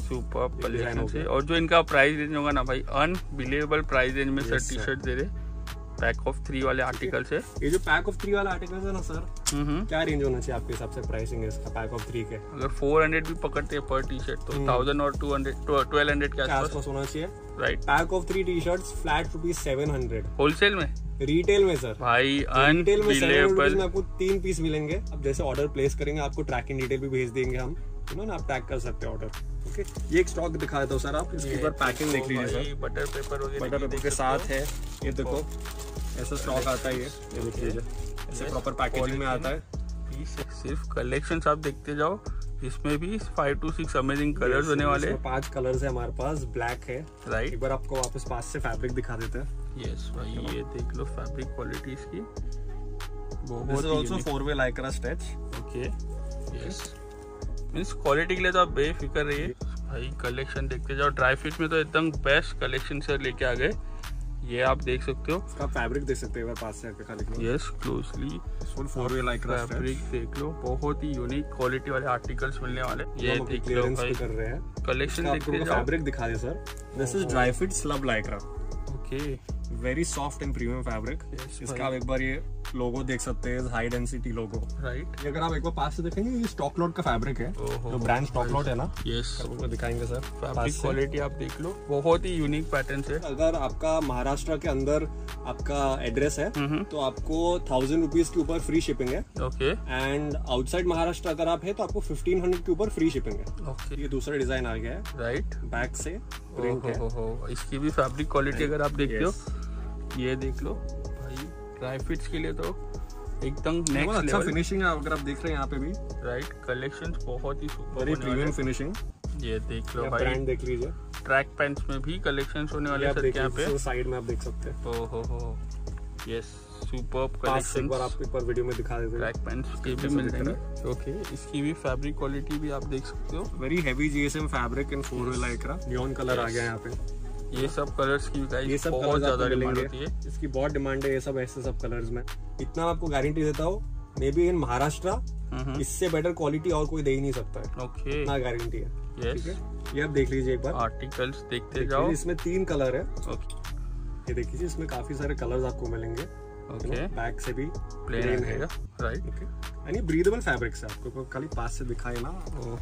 Super collection है। और जो इनका प्राइस रेंज होगा ना भाई, अनबिलीवेबल प्राइस रेंज में सर टी शर्ट दे रहे। पैक ऑफ 3 वाले आर्टिकल्स है। ये जो पैक ऑफ 3 वाला आर्टिकल्स है ना सर, क्या रेंज होना चाहिए आपके हिसाब से प्राइसिंग है इसका पैक ऑफ 3 के? अगर 400 भी पकड़ते हैं पर टी शर्ट तो 1000 और 1200 के आसपास होना चाहिए, right. Pack of 3 T shirts flat ₹700 wholesale में। रिटेल में सर भाई रिटेल में 700 में आपको 3 पीस मिलेंगे। अब जैसे ऑर्डर प्लेस करेंगे आपको ट्रैकिंग डिटेल भी भेज देंगे हम, ना आप ट्रैक कर सकते हैं ऑर्डर। ओके, ये एक स्टॉक दिखा देता हूँ सर, आप इसके ऊपर पैकिंग देख लीजिए सर। बटर पेपर वगैरह, बटर पेपर के साथ है। ये देखो ऐसा स्टॉक आता है, ये देख लीजिए, ऐसे प्रॉपर पैकेजिंग में आता है। सिर्फ कलेक्शन आप देखते जाओ, इसमें भी 5 to 6 अमेजिंग कलर्स होने वाले। 5 कलर्स है हमारे पास, ब्लैक है, राइट। एक बार आपको वापस पास से फैब्रिक दिखा देते हैं। यस भाई, ये देख लो फैब्रिक क्वालिटी इसकी बहुत ही आल्सो 4-वे Lycra stretch. Okay, yes, means quality के लिए तो आप बेफिक्र रहिए भाई। कलेक्शन देखते जाओ, ड्राई फिट में तो एकदम बेस्ट कलेक्शन से लेके आ गए। ये आप देख सकते हो, इसका फैब्रिक देख सकते हो पास से खाली। यस, क्लोजली फुल 4-वे लाइक्रा फैब्रिक देख लो, बहुत ही यूनिक क्वालिटी वाले आर्टिकल्स मिलने वाले। ये देख लो भाई, कर रहे हैं कलेक्शन देखते जाओ। फैब्रिक दिखा दे sir, this is dry fit slub Lycra. Okay, very soft and premium fabric. इसका आप एक बार ये लोगो देख सकते हैं, हाई डेंसिटी लोगो, राइट। ये अगर आप एक बार पास से देखेंगे, ये स्टॉक लॉट का फैब्रिक है, जो ब्रांड स्टॉक लॉट है ना। यस, आपको दिखाएंगे सर, फैब्रिक क्वालिटी आप देख लो, बहुत ही यूनिक पैटर्न है। अगर आपका महाराष्ट्र के अंदर आपका एड्रेस है तो आपको 1000 रुपीज के ऊपर फ्री शिपिंग है। ओके, एंड आउटसाइड महाराष्ट्र अगर आप है तो आपको 1500 के ऊपर फ्री शिपिंग है। ओके, ये दूसरा डिजाइन आ गया है, राइट, बैक से प्रिंट है। इसकी भी फैब्रिक क्वालिटी अगर आप देखते हो, ये देख लो भाई, ड्राई फिट्स के लिए तो एकदम नेक्स्ट अच्छा फिनिशिंग है। अगर आप देख रहे हैं यहाँ पे भी, राइट, कलेक्शंस बहुत ही वेरी प्रीमियम फिनिशिंग। ये देख लो भाई, ब्रांड देख लीजिए, ट्रैक पैंट्स में भी कलेक्शंस होने वाले सर यहाँ पे। साइड में आप देख सकते हैं। हो, यस, सुपर्ब कलेक्शन। एक बार आप एक बार वीडियो में दिखा देते हैं, ट्रैक पैंट्स के भी मिल जाएंगे। ओके, इसकी भी फैब्रिक क्वालिटी भी आप देख सकते हो, very heavy GSM fabric in 4-वे लाइक्रा। नियॉन कलर आ गया यहाँ पे। ये सब कलर्स की ये सब बहुत ज्यादा डिमांड होती है, इसकी बहुत डिमांड है। ये सब ऐसे सब कलर्स में, इतना आपको गारंटी देता हूँ, मे बी इन महाराष्ट्र इससे बेटर क्वालिटी और कोई दे ही नहीं सकता है। ओके, इतना गारंटी है। ठीक है, ये आप देख लीजिए एक बार, आर्टिकल्स देखते जाओ। इसमें 3 कलर है। ओके, ये देख लीजिए, इसमें काफी सारे कलर्स आपको मिलेंगे। ओके, बैक से भी प्लेन है, राइट। ओके, यानी ब्रीदेबल फैब्रिक से आपको खाली पास से दिखाए ना।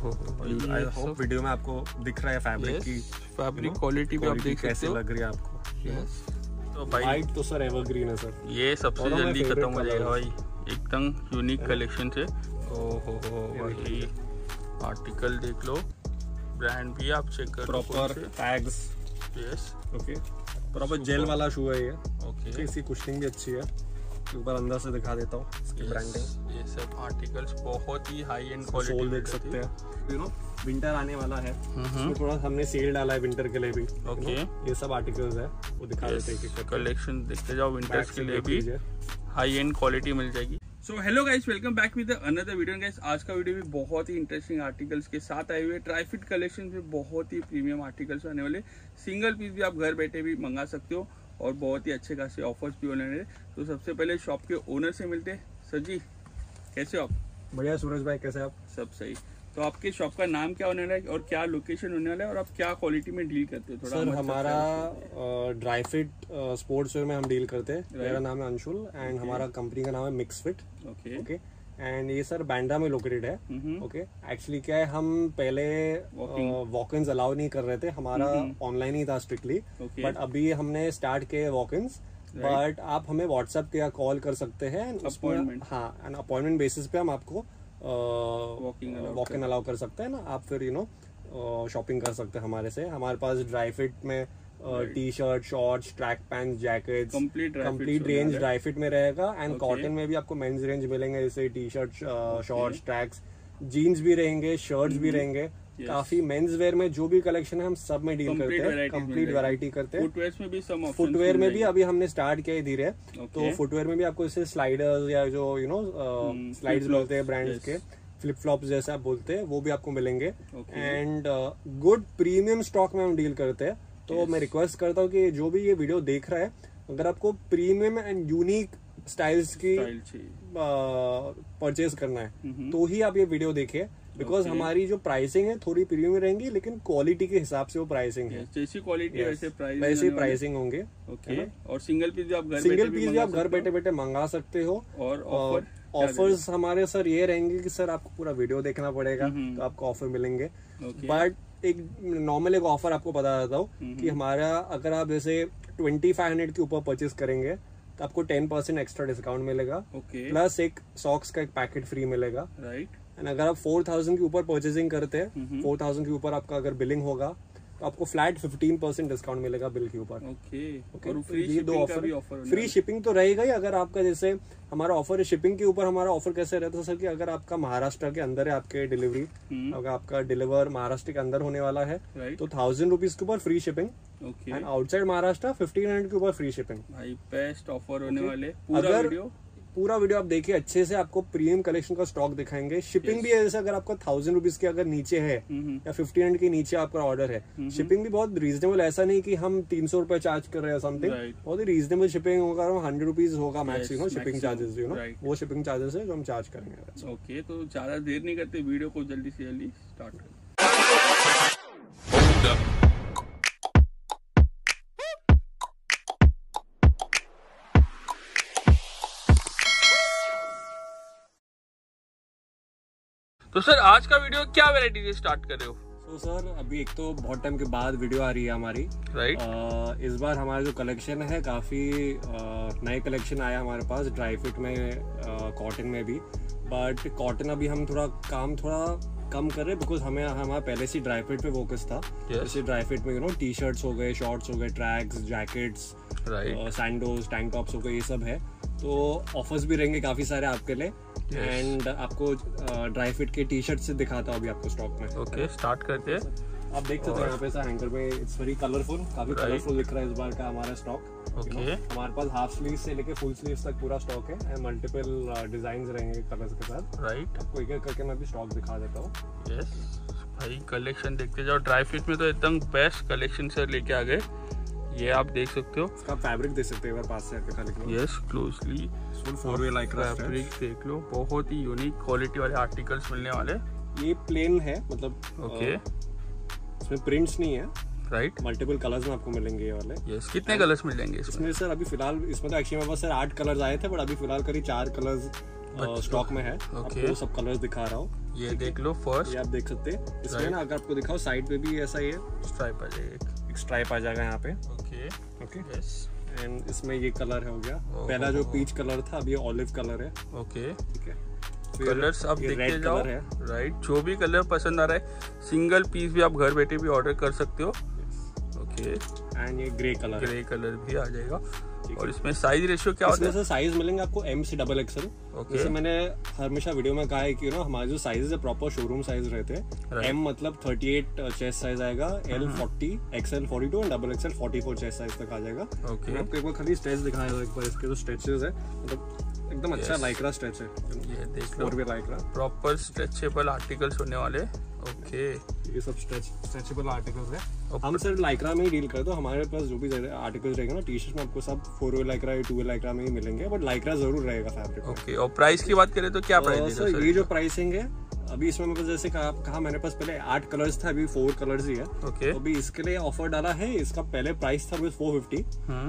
आई होप वीडियो में आपको दिख रहा है फैब्रिक की फैब्रिक क्वालिटी भी आप देख कैसे लग रही है आपको। यस, तो भाई वाइट तो सर एवरग्रीन है सर, ये सबसे जल्दी खत्म हो जाएगा भाई, एकदम यूनिक कलेक्शन है। ओहो भाई, आर्टिकल देख लो, ब्रांड भी आप चेक कर, proper tags. Yes, okay, proper gel वाला शू है ये। ओके, इसकी कुशनिंग भी अच्छी है। एक बार अंदर से दिखा देता हूँ इसकी ब्रांडिंग। ये सब आर्टिकल्स बहुत ही हाई एंड क्वालिटी सोल देख सकते हैं। यू नो विंटर आने वाला है, इसमें थोड़ा हमने सेल डाला है विंटर के लिए भी। ओके, ये सब आर्टिकल्स है, वो दिखा देते हैं। कलेक्शन देखते जाओ, विंटर्स के लिए भी हाई एंड क्वालिटी मिल जाएगी। So hello guys, welcome back with another video. Guys, आज का वीडियो भी बहुत ही इंटरेस्टिंग आर्टिकल्स के साथ आए हुए। ट्राई फिट कलेक्शन में बहुत ही प्रीमियम आर्टिकल्स आने वाले, सिंगल पीस भी आप घर बैठे भी मंगा सकते हो और बहुत ही अच्छे खासे ऑफर्स भी होने वाले। तो सबसे पहले शॉप के ओनर से मिलते हैं। सर जी, कैसे हो आप? बढ़िया सूरज भाई, कैसे आप? सब सही। तो आपके शॉप का नाम क्या होने वाला है और क्या लोकेशन होने वाला है और आप क्या क्वालिटी में डील करते हो? थोड़ा सर, हमारा ड्राई फिट स्पोर्ट्स वेयर में हम डील करते हैं। मेरा नाम है अंशुल एंड हमारा कंपनी का नाम है मिक्स फिट। ओके, एंड ये सर बांद्रा में लोकेटेड है। ओके, एक्चुअली क्या है, हम पहले वॉक-इन्स अलाउ नहीं कर रहे थे, हमारा ऑनलाइन ही था स्ट्रिक्टली, बट अभी हमने स्टार्ट किए वॉक-इन्स। बट आप हमें व्हाट्सएप या कॉल कर सकते हैं। हाँ, एंड अपॉइंटमेंट बेसिस पे हम आपको वॉक इन अलाउ कर सकते हैं ना। आप फिर शॉपिंग कर सकते हैं हमारे से। हमारे पास ड्राई फिट में T shirt, shorts, track pants, jackets, complete range dry fit में रहेगा। एंड कॉटन में भी आपको मेंस रेंज मिलेंगे, जैसे T shirt, shorts, tracks, jeans भी रहेंगे, शर्ट्स भी रहेंगे। काफी मेंस वेयर में जो भी कलेक्शन है हम सब में डील करते हैं, कंप्लीट वैरायटी करते हैं। फुटवेयर में भी अभी हमने स्टार्ट किया है धीरे। तो फुटवेयर में भी आपको जैसे स्लाइडर्स या जो स्लाइड्स बोलते हैं ब्रांड्स के, फ्लिप फ्लॉप्स जैसे आप बोलते हैं, वो भी आपको मिलेंगे। एंड गुड प्रीमियम स्टॉक में हम डील करते हैं। तो मैं रिक्वेस्ट करता हूँ कि जो भी ये वीडियो देख रहा है, अगर आपको प्रीमियम एंड यूनिक स्टाइल्स की परचेज करना है तो ही आप ये वीडियो देखिए। बिकॉज हमारी जो प्राइसिंग है थोड़ी प्रीमियम रहेंगी, लेकिन क्वालिटी के हिसाब से वो प्राइसिंग है। जैसी क्वालिटी वैसे प्राइस, वैसे प्राइसिंग होंगे। ओके, और सिंगल पीस भी आप घर बैठे बैठे मंगा सकते हो। और ऑफर्स हमारे सर ये रहेंगे कि सर आपको पूरा वीडियो देखना पड़ेगा तो आपको ऑफर मिलेंगे। बट एक नॉर्मल एक ऑफर आपको बता देता हूँ कि हमारा अगर आप जैसे 2500 के ऊपर परचेज करेंगे तो आपको 10% एक्स्ट्रा डिस्काउंट मिलेगा। प्लस एक सॉक्स का एक पैकेट फ्री मिलेगा। एंड अगर आप 4000 के ऊपर परचेजिंग करते हैं, 4000 के ऊपर आपका अगर बिलिंग होगा तो आपको फ्लैट 15% डिस्काउंट मिलेगा बिल के ऊपर। और फ्री दो ऑफर, फ्री शिपिंग तो रहेगा ही। अगर आपका जैसे हमारा ऑफर है शिपिंग के ऊपर, हमारा ऑफर कैसे रहता है सर कि अगर आपका महाराष्ट्र के अंदर है आपके डिलीवरी, अगर आपका डिलीवर महाराष्ट्र के अंदर होने वाला है तो 1000 रुपीज के ऊपर free shipping. And outside Maharashtra 1500 के ऊपर फ्री शिपिंग। भाई बेस्ट ऑफर होने वाले। पूरा वीडियो आप देखिए अच्छे से, आपको प्रीमियम कलेक्शन का स्टॉक दिखाएंगे। शिपिंग भी है, जैसे अगर आपका 1000 रुपीज के अगर नीचे है या 1500 के नीचे आपका ऑर्डर है, शिपिंग भी बहुत रीजनेबल। ऐसा नहीं कि हम 300 रुपए चार्ज कर रहे हैं समथिंग, बहुत ही रीजनेबल शिपिंग होगा। 100 रुपीज होगा मैक्स, शिपिंग चार्जेस, वो शिपिंग चार्जेस है जो हम चार्ज करेंगे। ओके, तो ज्यादा देर नहीं करते, वीडियो को जल्दी से जल्दी स्टार्ट करें। तो सर आज का वीडियो क्या वैरायटी से स्टार्ट कर रहे हो? तो सर अभी एक तो बहुत टाइम के बाद वीडियो आ रही है हमारी, राइट। इस बार हमारा जो कलेक्शन है काफी नए कलेक्शन आया हमारे पास, ड्राई फिट में, कॉटन में भी। बट कॉटन अभी हम थोड़ा कम कर रहे हैं बिकॉज हमारा पहले से ड्राई फिट पे फोकस था। जैसे ड्राई फिट में टी शर्ट्स हो गए, शॉर्ट्स हो गए, tracks, jackets, sandos, tank tops हो गए, ये सब है। तो ऑफर्स भी रहेंगे काफी सारे आपके लिए। एंड आपको ड्राई फिट के टी शर्ट से दिखाता हूँ अभी आपको स्टॉक में। ओके, स्टार्ट करते हैं। आप देख सकते हैं यहाँ पे सर हैंगर में, इट्स वेरी कलरफुल, काफी कलरफुल दिख रहा है इस बार का हमारा स्टॉक। ओके, हमारे पास हाफ स्लीव से लेके फुल स्लीव तक पूरा स्टॉक है एंड मल्टीपल डिजाइन रहेंगे कलर्स के साथ। राइट, आपको एक एक करके मैं भी स्टॉक दिखा देता हूँ। यस भाई, कलेक्शन देखते जाओ। ड्राई फिट में तो एकदम बेस्ट कलेक्शन सर लेके आ गए। ये आप देख सकते हो, इसका फैब्रिक देख सकते हैं पास से आके। Yes, closely full 4-way lycra fabric देख लो। बहुत ही यूनिक क्वालिटी वाले आर्टिकल्स मिलने वाले। ये प्लेन है, मतलब ओके, इसमें प्रिंट्स नहीं है, राइट। मल्टीपल कलर्स में आपको मिलेंगे ये वाले। यस, कितने कलर्स मिल जाएंगे इसमें? सर अभी फिलहाल इसमें तो एक्चुअली मेरे पास सर 8 कलर्स आए थे, बट अभी फिलहाल करीब 4 कलर्स स्टॉक में है। आपको सब कलर्स दिखा रहा हूँ, ये देख लो। फर्स्ट ये आप देख सकते हैं, इसमें ना अगर आपको दिखाओ साइड पे भी ऐसा ही स्ट्राइप आ जाएगा, एक स्ट्राइप आ जाएगा यहाँ पे। Okay, yes. एंड इसमें ये कलर हो गया, पहला जो पीच कलर था अभी ऑलिव कलर है। ओके, ठीक है। कलर्स आप देखते जाओ, राइट। जो भी कलर पसंद आ रहा है, सिंगल पीस भी आप घर बैठे भी ऑर्डर कर सकते हो। ओके, एंड ये ग्रे कलर भी आ जाएगा। और इसमें साइज रेशियो क्या होता है? इसमें साइज मिलेंगे आपको M से XXL। जैसे मैंने हमेशा वीडियो में कहा है कि हमारे जो साइज है प्रॉपर शोरूम साइज रहते हैं। M मतलब 38 चेस्ट साइज आएगा, L 40, XL 42 and XXL 44 chest size तक आ जाएगा। ओके, आपको एक बार खाली स्ट्रेच दिखाया एक बार, इसके जो स्ट्रेचेस है मतलब एकदम अच्छा लाइक्रा स्ट्रेच है। ये देख लो, 4-way lycra, proper stretchable articles होने वाले। ओके, ये सब स्ट्रेचेबल आर्टिकल्स है। हम सर लाइक्रा में ही डील करते हैं। हमारे पास जो भी आर्टिकल्स रहेगा ना टी शर्ट में, आपको सब 4-way लाइक्रा या 2-way लाइक्रा में ही मिलेंगे, बट लाइक्रा जरूर रहेगा फैब्रिक। ओके, और प्राइस की बात करें तो क्या प्राइस है? ये जो प्राइसिंग है अभी इसमें मेरे पास जैसे कहा मेरे पास पहले 8 कलर्स था, अभी 4 कलर्स ही है। ओके, तो अभी इसके लिए ऑफर डाला है। इसका पहले प्राइस था 450,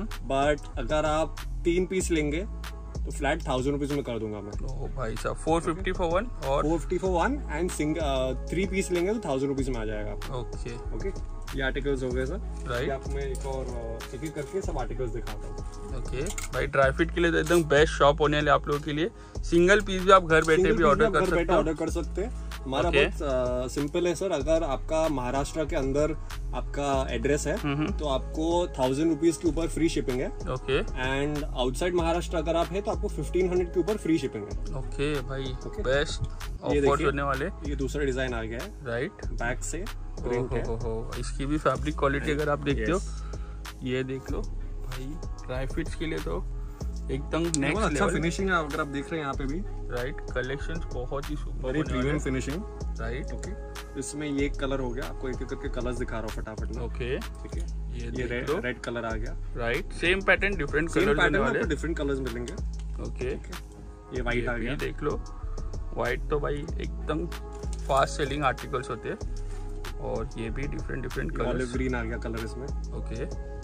बट अगर आप 3 पीस लेंगे तो फ्लैट 1000 रुपीज में कर दूंगा मैं। ओ भाई साहब, 450 फॉर वन और 450 फॉर वन एंड 3 पीस लेंगे तो 1000 रुपीज में आ जाएगा। ओके, ये आर्टिकल्स हो गए सर, राइट। आपको मैं एक और एक करके सब आर्टिकल्स दिखाता हूँ। ओके भाई, ड्राई फिट के लिए तो एकदम बेस्ट शॉप होने वाले आप लोगों के लिए। सिंगल पीस भी आप घर बैठे भी ऑर्डर कर सकते हैं। हमारा बहुत सिंपल है सर। अगर आपका महाराष्ट्र के अंदर आपका एड्रेस है तो आपको 1000 रुपीज के ऊपर फ्री शिपिंग है। ओके, एंड आउटसाइड महाराष्ट्र अगर आप है तो आपको 1500 के ऊपर फ्री शिपिंग है। ओके भाई, बेस्ट ऑफर होने वाले। ये दूसरा डिजाइन आ गया है, राइट, बैक से प्रिंट है। इसकी भी फैब्रिक क्वालिटी अगर आप देखते हो, ये देख लो भाई, ड्राई फिट्स के लिए तो एकदम नेक्स्ट लेवल। अच्छा फिनिशिंग है अगर आप देख रहे हैं यहाँ पे भी, राइट। कलेक्शंस बहुत ही super, premium finishing, right. Okay, इसमें ये कलर हो गया, आपको एक एक करके कलर्स दिखा रहा हूँ फटाफट में। ओके, ठीक है, ये रेड कलर आ गया, right. Same pattern different colour होने वाले, डिफरेंट कलर्स मिलेंगे। ओके, ये वाइट आ गया, देख लो। वाइट तो भाई एकदम फास्ट सेलिंग आर्टिकल्स होते हैं। और ये भी डिफरेंट कलर, ऑलिव ग्रीन आ गया कलर इसमें। ओके,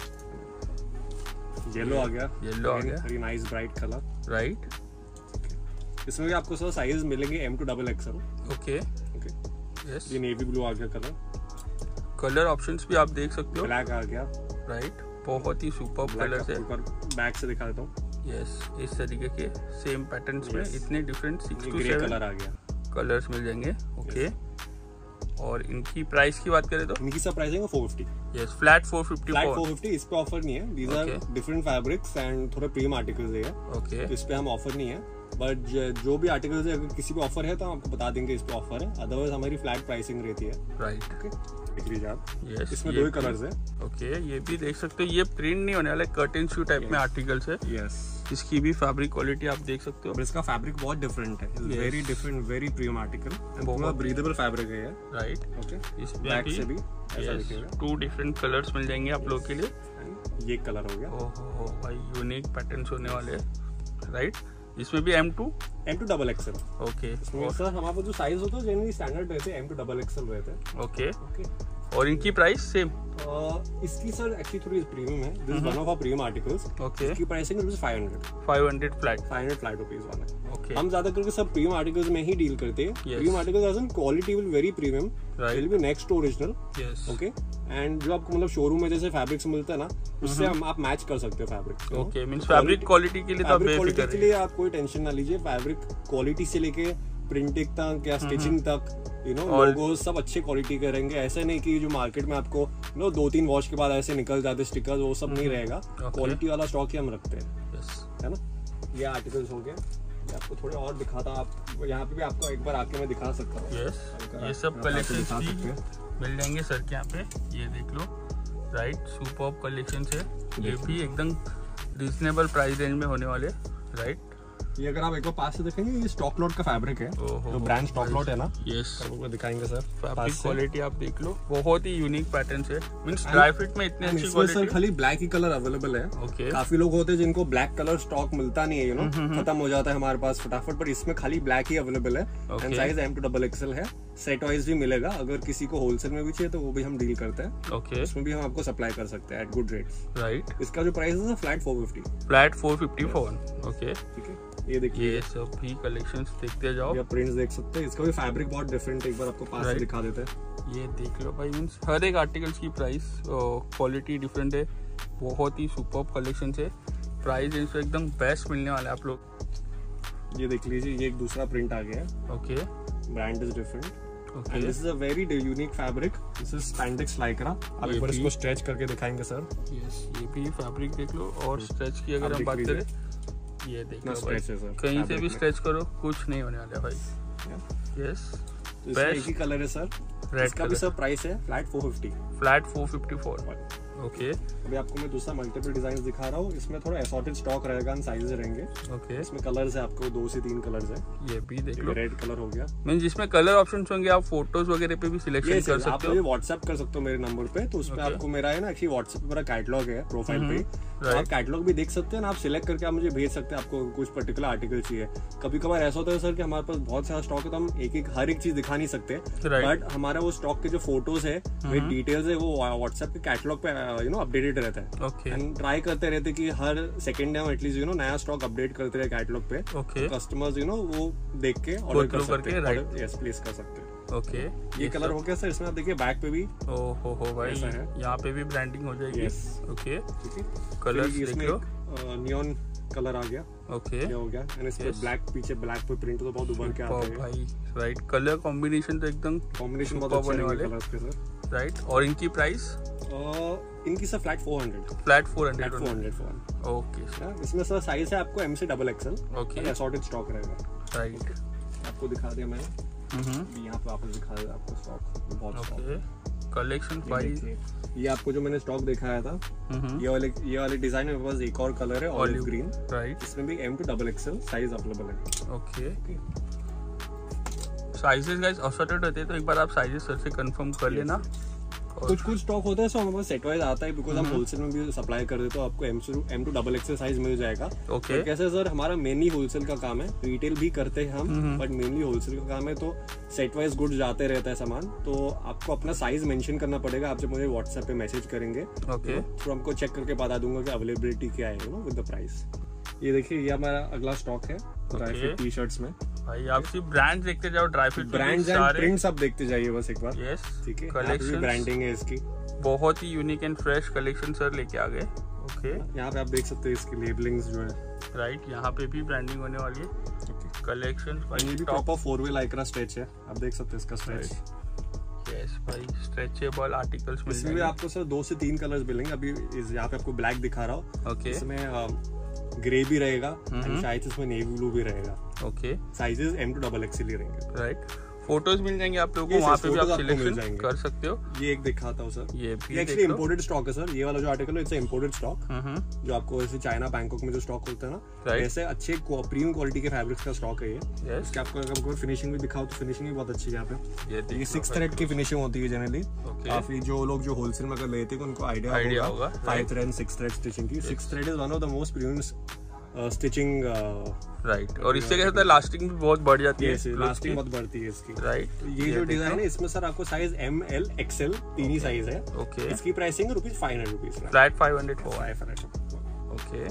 येलो आ गया, very nice bright colour, right. इसमें भी आपको सर साइज मिलेंगे M to XXL। Okay, yes, ये नेवी ब्लू आ गया कलर ऑप्शंस भी आप देख सकते हो, ब्लैक आ गया, राइट। बहुत ही सुपर्ब कलर है। बैक से दिखा देता हूँ। यस, इस तरीके के सेम पैटर्न्स में इतने डिफरेंट 6 to 7 कलर आ गया, कलर्स मिल जाएंगे। ओके, और इनकी प्राइस की बात करें तो इनकी सब प्राइस है 450। Yes, flat 450। फ्लैट 450, इस पे ऑफर नहीं है। These are different fabrics and थोड़े प्रीमियम आर्टिकल्स है। ओके, तो इस पे हम ऑफर नहीं है, बट जो भी आर्टिकल्स है अगर किसी पे ऑफर है तो हम आपको बता देंगे इस पे ऑफर है, अदरवाइज हमारी फ्लैट प्राइसिंग रहती है, राइट। ओके, देख लीजिए आप। यस, इसमें 2 ही कलर्स है। ओके, ये भी देख सकते हो, ये प्रिंट नहीं होने वाला, कर्टन शू टाइप में आर्टिकल्स है। यस, इसकी भी फैब्रिक क्वालिटी आप देख सकते हो, और इसका फैब्रिक बहुत डिफरेंट है, very different, very premium article, बहुत ब्रीदेबल फैब्रिक है ये, राइट। ओके, इसमें बैक से भी ऐसा दिखेगा। 2 डिफरेंट कलर्स मिल जाएंगे आप लोग के लिए। ये कलर हो गया, ओहो भाई, यूनिक पैटर्न्स होने वाले हैं, राइट। इसमें भी M to XXL। ओके, इसमें सर हमारे पास जो साइज होता है जनरली स्टैंडर्ड रहते हैं, M to XXL रहते हैं। ओके, ओके, और इनकी प्राइस सेम। इसकी सर एक्चुअली थोड़ी प्रीमियम है, this is one of our premium articles. Okay, इसकी प्राइसिंग है 500 फ्लैट 500 फ्लैट रुपीज वाला है। ओके, हम ज्यादा करके सब प्रीमियम आर्टिकल्स में ही डील करते हैं। Premium articles as in quality will very premium, will be next to original. Yes, okay, and जो आपको मतलब शोरूम में जैसे फैब्रिक्स मिलता है ना, उससे हम आप मैच कर सकते हो fabric. Okay, means fabric quality के लिए तो आप क्वालिटी के लिए आप कोई टेंशन ना लीजिए। फैब्रिक क्वालिटी से लेके प्रिंटिंग तक या स्टिचिंग तक, यू नो, लोगो सब अच्छे क्वालिटी के रहेंगे। ऐसा नहीं कि जो मार्केट में आपको 2-3 वॉश के बाद ऐसे निकल जाते स्टिकर्स, वो सब नहीं रहेगा। क्वालिटी वाला स्टॉक ही हम रखते हैं, है ना। ये आर्टिकल्स हो गए, ये आपको थोड़े और दिखाता, आप यहाँ पे भी आपको एक बार आके मैं दिखा सकता हूँ। ये सब कलेक्शन मिल जाएंगे सर के यहाँ पे, ये देख लो, राइट। सुपर्ब कलेक्शन है, ये भी एकदम रिजनेबल प्राइस रेंज में होने वाले, राइट। ये अगर आप एक बार पास से देखेंगे, ये स्टॉक लॉट का फैब्रिक है, जो ब्रांड स्टॉक लॉट है ना। यस, आपको दिखाएंगे सर, फैब्रिक क्वालिटी आप देख लो, बहुत ही यूनिक पैटर्न्स है। मींस ड्राई फिट में इतने अच्छी क्वालिटी। सर खाली ब्लैक ही कलर अवेलेबल है। ओके, काफी लोग होते हैं जिनको ब्लैक कलर स्टॉक मिलता नहीं है, यू नो, खत्म हो जाता है हमारे पास फटाफट, पर इसमें खाली ब्लैक ही अवेलेबल है। And size M to XXL है। सेट वाइज भी मिलेगा, अगर किसी को होलसेल में भी चाहिए तो वो भी हम डील करते हैं। ओके, उसमें भी हम आपको सप्लाई कर सकते हैं एट गुड रेट्स, राइट। इसका जो प्राइस है फ्लैट 450। फ्लैट 454। ओके, ठीक है, ये देखिए, ये सब भी कलेक्शंस देखते जाओ, या प्रिंट्स देख सकते हैं। इसका भी फैब्रिक बहुत डिफरेंट है, एक बार आपको पास से दिखा देते हैं। ये देख लो भाई, मींस हर एक आर्टिकल्स की प्राइस क्वालिटी डिफरेंट है, बहुत ही सुपर्ब कलेक्शंस है। प्राइस रेंज एकदम बेस्ट मिलने वाला है आप लोग। ये देख लीजिए, ये एक दूसरा प्रिंट आ गया है। Okay, brand is different, okay, and this is a very unique fabric. This is spandex lycra. आप एक बार इसको स्ट्रेच करके दिखाएंगे सर। यस, ये भी फैब्रिक देख लो, और स्ट्रेच की अगर हम बात करें, ये देख लो भाई, कहीं से भी स्ट्रेच करो, कुछ नहीं होने वाला भाई। यस, एक ही कलर है सर, रेड का भी सर प्राइस है फ्लैट 450। फ्लैट 454। ओके, अभी आपको मैं दूसरा मल्टीपल डिजाइन दिखा रहा हूँ। इसमें थोड़ा असॉर्टेड स्टॉक रहेगा, साइजेस रहेंगे। ओके, इसमें कलर्स है आपको 2 से 3 कलर्स है। ये भी देख लो, रेड कलर हो गया। मीन जिसमें कलर ऑप्शंस होंगे, आप फोटोज वगैरह पे भी सिलेक्शन कर सकते हो। आप मुझे व्हाट्सएप कर सकते हो मेरे नंबर पे, तो उसमें आपको मेरा है ना, एक्चुअली व्हाट्सएप पे मेरा कैटलॉग है प्रोफाइल पे, तो आप कैटलॉग भी देख सकते हैं ना। आप सिलेक्ट करके आप मुझे भेज सकते हैं, आपको कुछ पर्टिकुलर आर्टिकल चाहिए। कभी कभार ऐसा होता है सर कि हमारे पास बहुत सारा स्टॉक है, तो हम हर एक चीज दिखा नहीं सकते, बट हमारा वो स्टॉक के जो फोटोज है, विद डिटेल्स है, वो व्हाट्सएप के कैटलॉग पे अपडेटेड रहता है। एंड ट्राई करते रहते कि हर सेकंड डे एटलीस्ट नया स्टॉक अपडेट करते रहे कैटलॉग पे। कस्टमर्स वो देख के ऑर्डर कर सकते हैं, यस प्लेस कर सकते हैं। ओके, ये कलर हो गया सर। इसमें आप देखिए बैक पे भी हो भाई, यहाँ पे भी ब्रांडिंग हो जाएगी। ओके, ठीक है, कलर देख लो, नियॉन कलर आ गया। ओके, ये हो गया, एंड इसमें ब्लैक, पीछे ब्लैक पे प्रिंट तो बहुत उभर के आता है भाई, राइट। कलर कॉम्बिनेशन तो एकदम कॉम्बिनेशन बहुत अच्छा है कलर्स के सर, राइट। और इनकी प्राइस इनकी सर फ्लैट 400। फ्लैट 400। ओके, इसमें सर साइज है आपको M से XXL। ओके, असॉर्टेड स्टॉक रहेगा, राइट। आपको दिखा दिया मैंने, यहाँ पे वापस दिखा दिया आपको स्टॉक, बहुत स्टॉक कलेक्शन भाई। ये आपको जो मैंने स्टॉक दिखाया था, ये वाले डिजाइन में बस एक और कलर है, ऑलिव ग्रीन, राइट। इसमें भी M to XXL size available है। ओके, साइजेस गाइस असॉर्टेड होते हैं, तो एक बार आप साइजेस सर से कंफर्म कर लेना। कुछ स्टॉक होता है सो हमारे पास सेट वाइज आता है, बिकॉज हम होलसेल में भी सप्लाई कर देते, तो आपको M2XL साइज मिल जाएगा। ओके। कैसे सर, हमारा मेनली होलसेल का काम है, रिटेल भी करते हैं हम, बट मेनली होलसेल का काम है, तो सेट वाइज गुड्स जाते रहता है सामान। तो आपको अपना साइज मेंशन करना पड़ेगा, आप जब मुझे व्हाट्सएप पे मैसेज करेंगे तो हमको चेक करके बता दूंगा कि अवेलेबिलिटी क्या है विद द प्राइस। ये देखिए, ये हमारा अगला स्टॉक है ड्राई फिट टी शर्ट्स में। भाई आप सिर्फ ब्रांड देखते जाओ, dry fit brands and prints आप देखते जाइए बस एक बार। यस, ठीक है, कलेक्शन ब्रांडिंग है इसकी, बहुत ही unique and fresh collection sir लेके आ गए। ओके, यहाँ पे आप देख सकते हैं इसकी लेबलिंग्स जो है, राइट, यहाँ पे भी ब्रांडिंग होने वाली है। कलेक्शन ये भी प्रॉपर 4-वे लाइक्रा स्ट्रेच है, आप देख सकते हैं इसका स्ट्रेच। यस भाई, स्ट्रेचेबल आर्टिकल्स मिल इसमें भी आपको सर 2 से 3 कलर्स मिलेंगे। अभी यहाँ पे आपको ब्लैक दिखा रहा हूँ। ओके, इसमें ग्रे भी रहेगा एंड शायद इसमें नेवी ब्लू भी रहेगा। ओके, साइजेस M2XL ही रहेंगे। राइट, फोटोज मिल जाएंगे आप लोगों को, वहाँ पे भी आप सिलेक्शन कर सकते हो। ये एक दिखाता हूँ सर, ये भी एक्चुअली इंपोर्टेड स्टॉक है सर। ये वाला जो आर्टिकल है इट्स इंपोर्टेड स्टॉक, जो आपको ऐसे चाइना बैंकॉक में जो स्टॉक होता है ना, ऐसे अच्छे प्रीमियम क्वालिटी के फैब्रिक्स का स्टॉक है ये। इसके आपको फिनिशिंग भी दिखाओ तो फिनिशिंग भी बहुत अच्छी है यहाँ पे। ये 6 थ्रेड की फिनिशिंग होती है जनरली। काफी जो लोग जो होलसेल में अगर लेते हैं उनको आइडिया होगा 5 थ्रेड 6 थ्रेड स्टिचिंग की। 6 thread is one of the most premium stitching, right. और इससे क्या होता है, लास्टिंग भी बहुत बढ़ जाती है। लास्टिंग बहुत बढ़ती है इसकी, राइट। ये जो डिजाइन है इसमें सर आपको साइज ML XL तीन ही साइज है। ओके, इसकी प्राइसिंग है ₹500 फ्लैट 500। 500। ओके,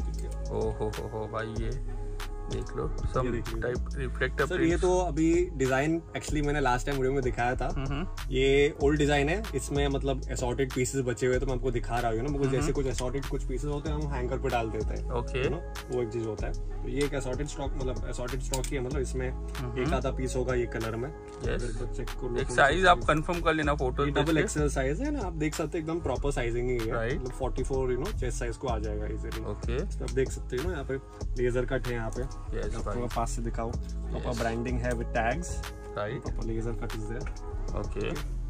ओहो भाई, ये देख लो, सब टाइप रिफ्लेक्टर सर। ये तो अभी डिजाइन एक्चुअली मैंने लास्ट टाइम वीडियो में दिखाया था, ये ओल्ड डिजाइन है। इसमें मतलब असॉर्टेड पीसेस बचे हुए, तो मैं आपको दिखा रहा हूँ ना, बिकॉज़ जैसे कुछ असॉर्टेड कुछ पीसेस होते हैं हम हैंगर पे डाल देते हैं। ओके, वो एक चीज होता है। तो ये एक असॉर्टेड स्टॉक, मतलब असॉर्टेड स्टॉक ही है, मतलब इसमें एक आधा पीस होगा ये कलर में। चेक करो, एक साइज आप कंफर्म कर लेना फोटो। XL साइज है ना, आप देख सकते हैं एकदम प्रॉपर साइजिंग ही है, मतलब 44 चेस्ट साइज को आ जाएगा इजीली। ओके, आप देख सकते हो ना, यहाँ पे लेजर कट है, यहाँ पे आपको पास से दिखाओ, प्रॉपर ब्रांडिंग है with tags, right. Proper laser cut is there. Okay,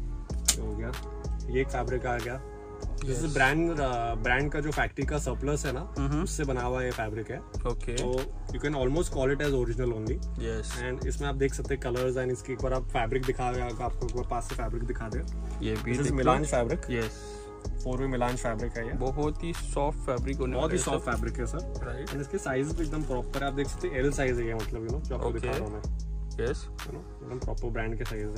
हो गया, ये एक फैब्रिक आ गया। जैसे ब्रांड का जो फैक्ट्री का सरप्लस है ना, उससे बना हुआ ये फैब्रिक है। ओके, तो you can almost call it as original only. Yes, and इसमें आप देख सकते हैं कलर्स एंड इसकी एक बार आप फैब्रिक दिखा दे, आपको एक बार पास से फैब्रिक दिखा दे। ये भी मिलान फैब्रिक, यस, 4-वे मिलान फैब्रिक है ये। बहुत ही सॉफ्ट फैब्रिक होने वाला है, बहुत ही सॉफ्ट फैब्रिक है सर, राइट। एंड इसके साइज भी एकदम प्रॉपर, आप देख सकते हैं L साइज है ये, मतलब जो आपको दिखा रहा हूं मैं। यस, एकदम प्रॉपर ब्रांड के साइज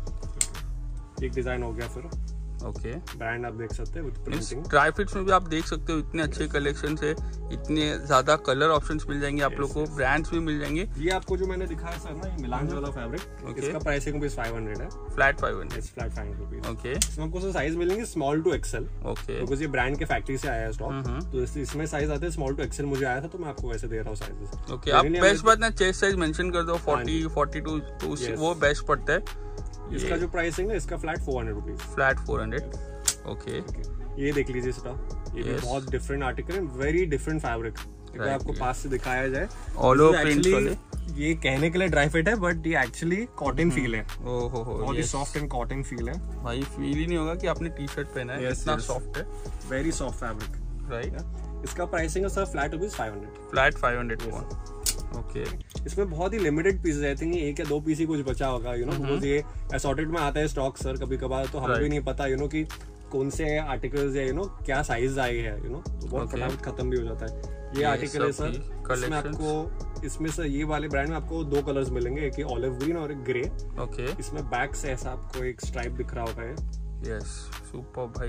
है। एक डिजाइन हो गया फिर। ओके, ब्रांड आप देख सकते हैं विद प्रिंटिंग। ड्राई फिट्स में भी आप देख सकते हो, इतने अच्छे कलेक्शन है, इतने ज्यादा कलर ऑप्शंस मिल जाएंगे आप लोग को, ब्रांड्स भी मिल जाएंगे। ये आपको जो मैंने दिखाया सर ना, ये मिलान वाला फैब्रिक, इसका प्राइसिंग भी 500 है, फ्लैट 500। Flat 500 rupees. ओके, इसमें आपको साइज मिलेंगे small to XL। Okay, because ये ब्रांड के फैक्ट्री से आया है स्टॉक, तो इसमें साइज आते हैं स्मॉल टू XL। मुझे आया था तो मैं आपको वैसे दे रहा हूँ साइजेस। ओके, आप बेस्ट बात ना चेस्ट साइज मेंशन कर दो, 40, 42, तो वो बेस्ट पड़ता है। इसका जो प्राइसिंग है इसका फ्लैट 400 रुपीज, फ्लैट 400। ओके, ये देख लीजिए स्टॉक, ये भी बहुत डिफरेंट आर्टिकल है, वेरी डिफरेंट फैब्रिक। अगर आपको पास से दिखाया जाए, ऑल ओवर प्रिंट्स वाले, ये कहने के लिए ड्राई फिट है बट ये एक्चुअली कॉटन फील है। ओहो, बहुत ही सॉफ्ट एंड कॉटन फील है भाई, फील ही नहीं होगा कि आपने टी शर्ट पहना है, इतना सॉफ्ट है, वेरी सॉफ्ट फैब्रिक, राइट। इसका प्राइसिंग है सर फ्लैट ₹500, फ्लैट 500। ओके, इसमें बहुत ही लिमिटेड पीसेस रहते हैं, एक या 2 पीस ही कुछ बचा होगा, बिकॉज ये असॉर्टेड में आता है स्टॉक सर, कभी कभार तो हमें भी नहीं पता कि कौन से आर्टिकल्स या क्या साइज आए हैं, तो बहुत फटाफट खत्म भी हो जाता है। ये आर्टिकल है सर, इसमें आपको, इसमें सर ये वाले ब्रांड में आपको 2 कलर्स मिलेंगे, एक ऑलिव ग्रीन और एक ग्रे। ओके, इसमें बैक से ऐसा आपको एक स्ट्राइप दिख रहा होगा। यस, सुपर भाई,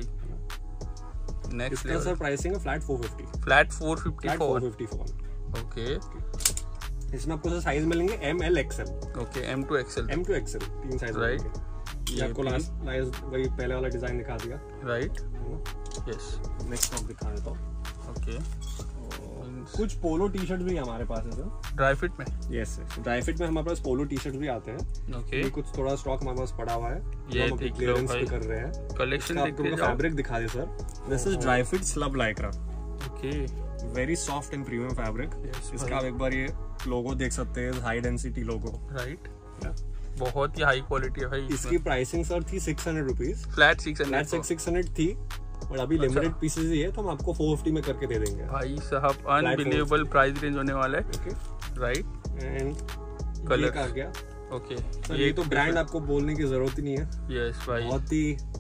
नेक्स्ट इसका सर प्राइसिंग है फ्लैट 450, फ्लैट 454। ओके, इसमें आपको सर साइज मिलेंगे ML XL। ओके, M2XL, तीन साइज, राइट। ये आपको लास्ट वही पहले वाला डिजाइन दिखा दिया, राइट। यस, नेक्स्ट स्टॉक दिखा देता हूं। ओके, कुछ पोलो टी शर्ट भी हमारे पास है सर, ड्राई फिट में। यस, ड्राई फिट में हमारे पास पोलो टी शर्ट भी आते हैं। ओके, ये कुछ थोड़ा स्टॉक हमारे पास पड़ा हुआ है, ये हम क्लियरेंस भी कर रहे हैं। कलेक्शन आपको फैब्रिक दिखा दे sir, this is dry fit slub Lycra. Okay, very soft and premium fabric. इसका आप एक बार ये लोगो देख सकते हैं, हाई डेंसिटी लोगो, राइट। बहुत ही हाई क्वालिटी है भाई। इसकी प्राइसिंग सर थी 600 रुपीज, फ्लैट 600 थी, और अभी लिमिटेड पीसेस ही है, तो हम आपको 450 में करके दे देंगे। भाई साहब, अनबिलीवेबल प्राइस रेंज होने वाला है, राइट। एंड कलर आ गया। ओके, ये तो ब्रांड आपको बोलने की जरूरत ही नहीं है। यस भाई, बहुत ही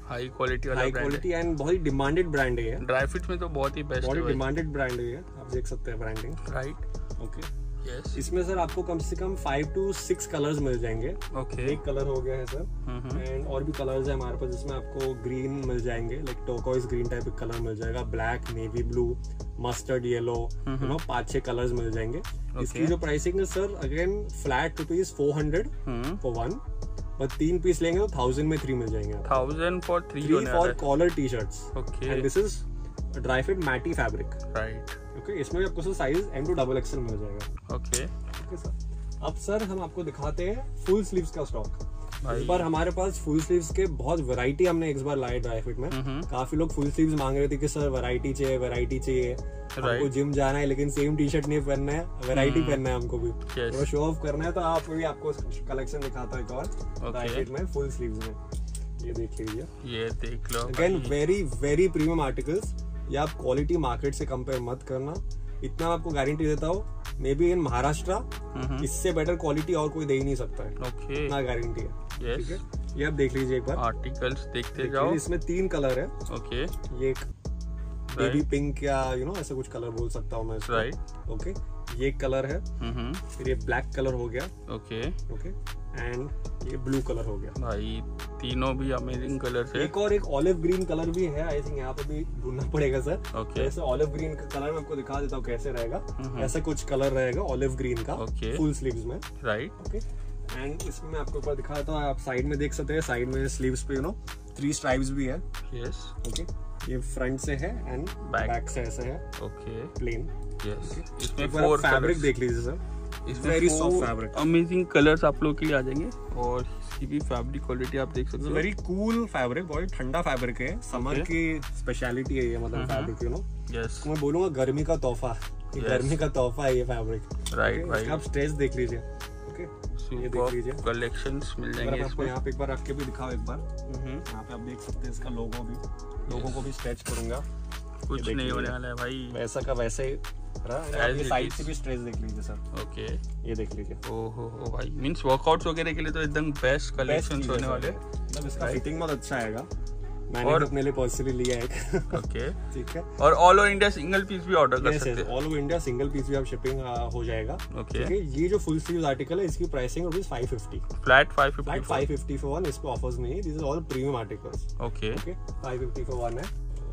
हाई क्वालिटी वाला हाई क्वालिटी एंड बहुत ही डिमांडेड ब्रांड है ये। ड्राई फिट में तो बहुत ही बेस्ट है, बहुत डिमांडेड ब्रांड है ये, आप देख सकते हैं ब्रांडिंग। Right, okay. यस। इसमें सर आपको कम से कम 5 to 6 कलर्स मिल जाएंगे। ओके। एक कलर हो गया है सर, एंड और भी कलर्स है हमारे पास जिसमें आपको ग्रीन मिल जाएंगे, लाइक टर्कोइज ग्रीन टाइप का कलर मिल जाएगा, black, navy blue, mustard yellow, 5-6 colours मिल जाएंगे। इसकी जो प्राइसिंग है sir again flat ₹400 for one, but 3 piece लेंगे तो 1000 में 3 मिल जाएंगे। 1000 for 3 for collar T shirts. Okay. And this is dry fit matty fabric. Right. Okay. इसमें भी आपको sir size M to XXL मिल जाएगा। ओके। Okay sir. अब सर हम आपको दिखाते हैं फुल स्लीव्स का स्टॉक। इस बार हमारे पास फुल स्लीव्स के बहुत वैरायटी हमने इस बार लाए ड्राई फिट में। काफी लोग फुल स्लीव्स मांग रहे थे कि सर वैरायटी चाहिए, हमको जिम जाना है लेकिन सेम टी शर्ट नहीं पहनना है, वैरायटी पहनना है हमको भी, तो शो ऑफ करना है, तो आप भी आपको कलेक्शन दिखाता है एक और ड्राई फिट में फुल स्लीव्स में। ये देख लीजिए, ये देख लो। Again very very premium articles. ये आप क्वालिटी मार्केट से कंपेयर मत करना, इतना आपको गारंटी देता हूँ, मे बी इन महाराष्ट्र इससे बेटर क्वालिटी और कोई दे ही नहीं सकता है। ओके। इतना गारंटी है। यस। ठीक है, ये आप देख लीजिए एक बार, आर्टिकल्स देखते जाओ। इसमें 3 कलर है। ओके। ये एक बेबी पिंक या ऐसा कुछ कलर बोल सकता हूँ मैं इसको। राइट। ओके। ये एक कलर है, फिर ये ब्लैक कलर हो गया। ओके। ओके। एंड ये ब्लू कलर हो गया। भाई तीनों भी अमेजिंग कलर्स है। एक ऑलिव ग्रीन कलर भी है, आई थिंक यहाँ पे भी ढूंढना पड़ेगा सर। ओके। ऐसे ऑलिव ग्रीन का कलर मैं आपको दिखा देता हूँ कैसे रहेगा। ऐसा कुछ कलर रहेगा ऑलिव ग्रीन का फुल स्लीव्स में। राइट। ओके। एंड इसमें मैं आपको ऊपर दिखा देता हूँ, आप साइड में देख सकते हैं, साइड में स्लीव्स पे 3 स्ट्राइप्स भी है। यस। ओके। ये फ्रंट से है एंड बैक से ऐसे है। ओके। प्लेन। यस। इसमें 4 फैब्रिक देख लीजिए sir, very soft fabric, amazing colours आप लोग के लिए आ जाएंगे, और इसकी भी फैब्रिक क्वालिटी आप देख सकते हो। वेरी कूल फैब्रिक, बहुत ठंडा फैब्रिक है, समर की स्पेशलिटी है ये, मतलब फैब्रिक यस। मैं बोलूंगा गर्मी का तोहफा, गर्मी का तोहफा है ये फैब्रिक। राइट भाई। आप स्ट्रेच देख लीजिए। ओके। ये देख लीजिए, कलेक्शंस मिल जाएंगे आपको यहाँ पे एक बार रख के भी दिखाओ एक बार। यहाँ पे आप देख सकते हैं इसका लोगो भी, लोगो को भी स्ट्रेच करूंगा, कुछ नहीं होने वाला है भाई, वैसा का वैसे ही रहा। ये साइड से भी स्ट्रेच देख लीजिए सर। ओके। ये देख लीजिए। ओहो भाई, मींस वर्कआउट्स वगैरह के लिए तो एकदम बेस्ट कलेक्शंस होने वाले। मतलब इसका फिटिंग बहुत अच्छा आएगा, मैंने अपने लिए पर्सनली लिया है। ओके। ठीक है। और all over India single piece भी ऑर्डर कर सकते हैं। All over India single piece भी आप शिपिंग हो जाएगा। ओके। ये जो फुल स्लीव्स आर्टिकल है इसकी प्राइसिंग ₹550, फ्लैट 550 फॉर वन। इस पे ऑफर्स नहीं है, this is all premium articles. Okay. 550 for one है।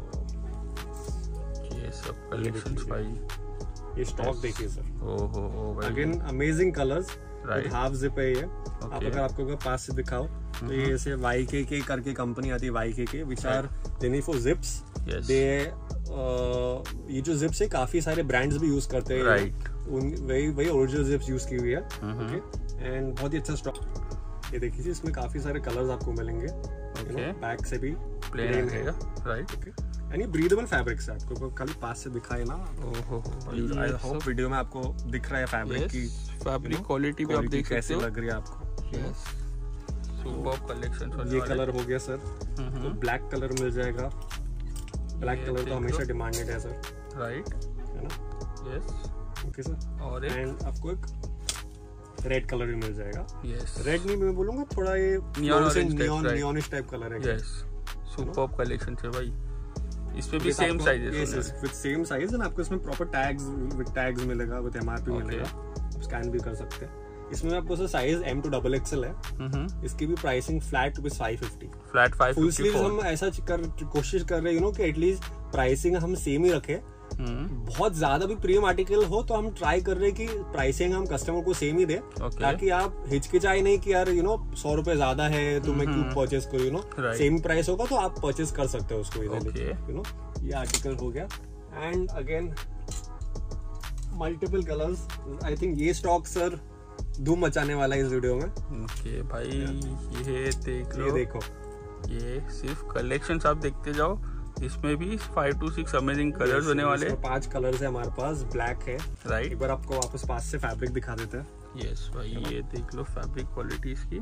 ये सब कलेक्शंस भाई, ये स्टॉक देखिए सर। ओहो भाई, again amazing colours, half zip है ये। Okay. आप अगर आपको पास से दिखाओ तो ये ऐसे YKK करके कंपनी आती है, YKK विच आर देनी फॉर जिप्स। दे ये जो जिप्स है काफी सारे ब्रांड्स भी यूज करते हैं। राइट। वही ओरिजिनल जिप्स यूज की हुई है। ओके। एंड बहुत ही अच्छा स्टॉक। ये देखिए इसमें काफी सारे कलर्स आपको मिलेंगे। बैक से भी प्लेन रहेगा। राइट। ओके। यानी ब्रीदेबल फैब्रिक से आपको खाली पास से दिखाए ना। आई होप वीडियो में आपको दिख रहा है फैब्रिक की फैब्रिक क्वालिटी भी आप देख सकते हो, लग रही है आपको। Yes, super collection. ये कलर हो गया सर, तो ब्लैक कलर मिल जाएगा। ब्लैक कलर तो हमेशा डिमांडेड है सर। राइट, है ना। यस। Okay sir. और एंड आपको एक रेड कलर भी मिल जाएगा। यस। रेड नहीं मैं बोलूंगा, थोड़ा ये नियॉनिश टाइप कलर है। यस, सुपर कलेक्शन है भाई। इसमें भी same sizes with same size, and आपको इसमें प्रॉपर टैग्स मिलेगा, विद MRP मिलेगा, आप स्कैन भी कर सकते हैं। इसमें आपको sir size M to XXL है। इसकी भी pricing flat ₹550। Flat 550। Full sleeve हम ऐसा कोशिश कर रहे हैं कि एटलीस्ट प्राइसिंग हम सेम ही रखें। बहुत ज्यादा भी प्रीमियम आर्टिकल हो तो हम ट्राई कर रहे हैं कि प्राइसिंग हम कस्टमर को सेम ही दे, ताकि आप हिचकिचाए नहीं कि यार ₹100 ज्यादा है तो मैं क्यों परचेस करूँ। सेम प्राइस होगा तो आप परचेस कर सकते हो उसको इजीली। ये आर्टिकल हो गया। And again multiple colours. I think ये स्टॉक सर धूम मचाने वाला है इस वीडियो में। ओके भाई, ये देख लो, ये देखो, ये सिर्फ कलेक्शंस आप देखते जाओ। इसमें भी 5 to 6 अमेजिंग कलर्स होने वाले। 5 कलर्स है हमारे पास, ब्लैक है। राइट। एक बार आपको वापस पास से फैब्रिक दिखा देते हैं। यस भाई, ये देख लो फैब्रिक क्वालिटी इसकी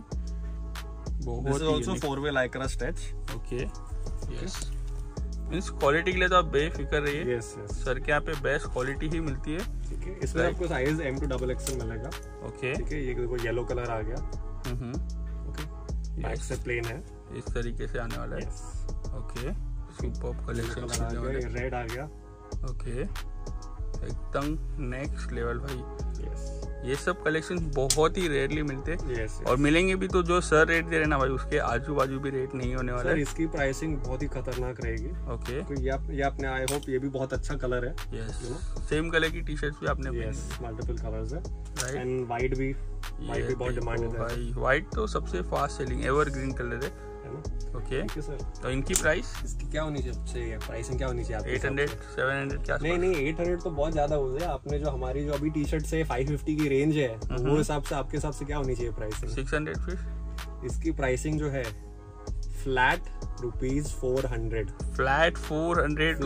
बहुत ही also 4-way lycra stretch। Okay. Yes, means quality के लिए तो आप बेफिक्र रहिए। यस सर के यहाँ पे बेस्ट क्वालिटी ही मिलती है। ठीक है। इसमें आपको साइज M to XXL मिलेगा। ओके। ठीक है। ये देखो येलो कलर आ गया। ओके। बैक से प्लेन है। इस तरीके से आने वाला है। ओके, सुपर्ब कलेक्शन आने वाला है। रेड आ गया। ओके, एकदम नेक्स्ट लेवल भाई। ये सब कलेक्शन बहुत ही रेयरली मिलते हैं और मिलेंगे भी तो जो सर रेट दे रहे हैं ना भाई, उसके आजू बाजू भी रेट नहीं होने वाला है। इसकी प्राइसिंग बहुत ही खतरनाक रहेगी। ओके, ये आपने आई होप ये भी बहुत अच्छा कलर है। सेम कलर की टी शर्ट भी आपने मल्टीपल कलर्स है एंड वाइट भी बहुत डिमांड है भाई। वाइट तो सबसे फास्ट सेलिंग एवरग्रीन कलर है। ओके सर, तो इनकी प्राइस इसकी क्या होनी चाहिए? प्राइसिंग क्या होनी चाहिए? 800-700 क्या? नहीं 800 तो बहुत ज्यादा हो गया। आपने जो हमारी जो अभी टी शर्ट से 550 की रेंज है, वो हिसाब से आपके हिसाब से क्या होनी चाहिए प्राइसिंग? 600 फिर इसकी प्राइसिंग जो है फ्लैट ₹400। फ्लैट 400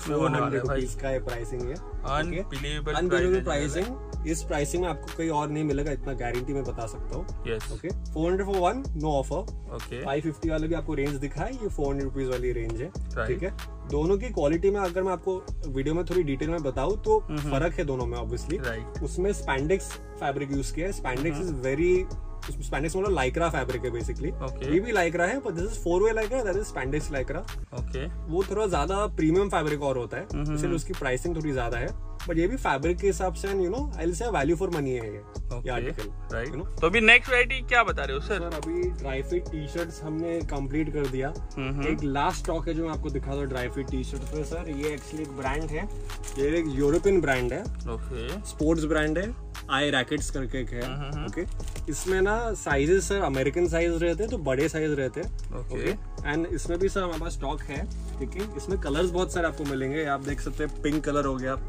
रुपीज का प्राइसिंग है। Unbelievable pricing. इस प्राइसिंग में आपको कहीं और नहीं मिलेगा, इतना गारंटी मैं बता सकता हूँ। Okay, 400 for one, no offer. Okay, 550 वाले भी आपको रेंज दिखा है, ये 400 रुपीज वाली रेंज है। ठीक है, दोनों की क्वालिटी में अगर मैं आपको वीडियो में थोड़ी डिटेल में बताऊँ तो फर्क है दोनों में ऑब्वियसली। उसमें स्पैंडेक्स फैब्रिक यूज किया है। स्पैंडेक्स इज वेरी, स्पैंडेक्स मतलब लाइक्रा फैब्रिक है बेसिकली। ये भी लाइक्रा है, but this is 4-way lycra, that is spandex lycra. Okay, वो थोड़ा ज्यादा प्रीमियम फैब्रिक और होता है, इसलिए उसकी प्राइसिंग थोड़ी ज्यादा है। बट ये भी फैब्रिक के हिसाब से you know I will say value for money है ये आर्टिकल, राइट। तो अभी नेक्स्ट वैरायटी क्या बता रहे हो सर? अभी ड्राई फिट टी शर्ट्स हमने कंप्लीट कर दिया। एक लास्ट स्टॉक है जो मैं आपको दिखा दूं ड्राई फिट टी शर्ट पे। सर ये एक्चुअली एक ब्रांड है, ये एक यूरोपियन ब्रांड है। ओके, स्पोर्ट्स ब्रांड है, आई रैकेट्स करके एक है। ओके, इसमें ना साइजेस सर अमेरिकन साइज रहते हैं, तो बड़े साइज रहते हैं। ओके, एंड इसमें भी सर हमारे पास स्टॉक है। ठीक है, इसमें कलर्स बहुत सारे आपको मिलेंगे। आप देख सकते हैं, पिंक कलर हो गया,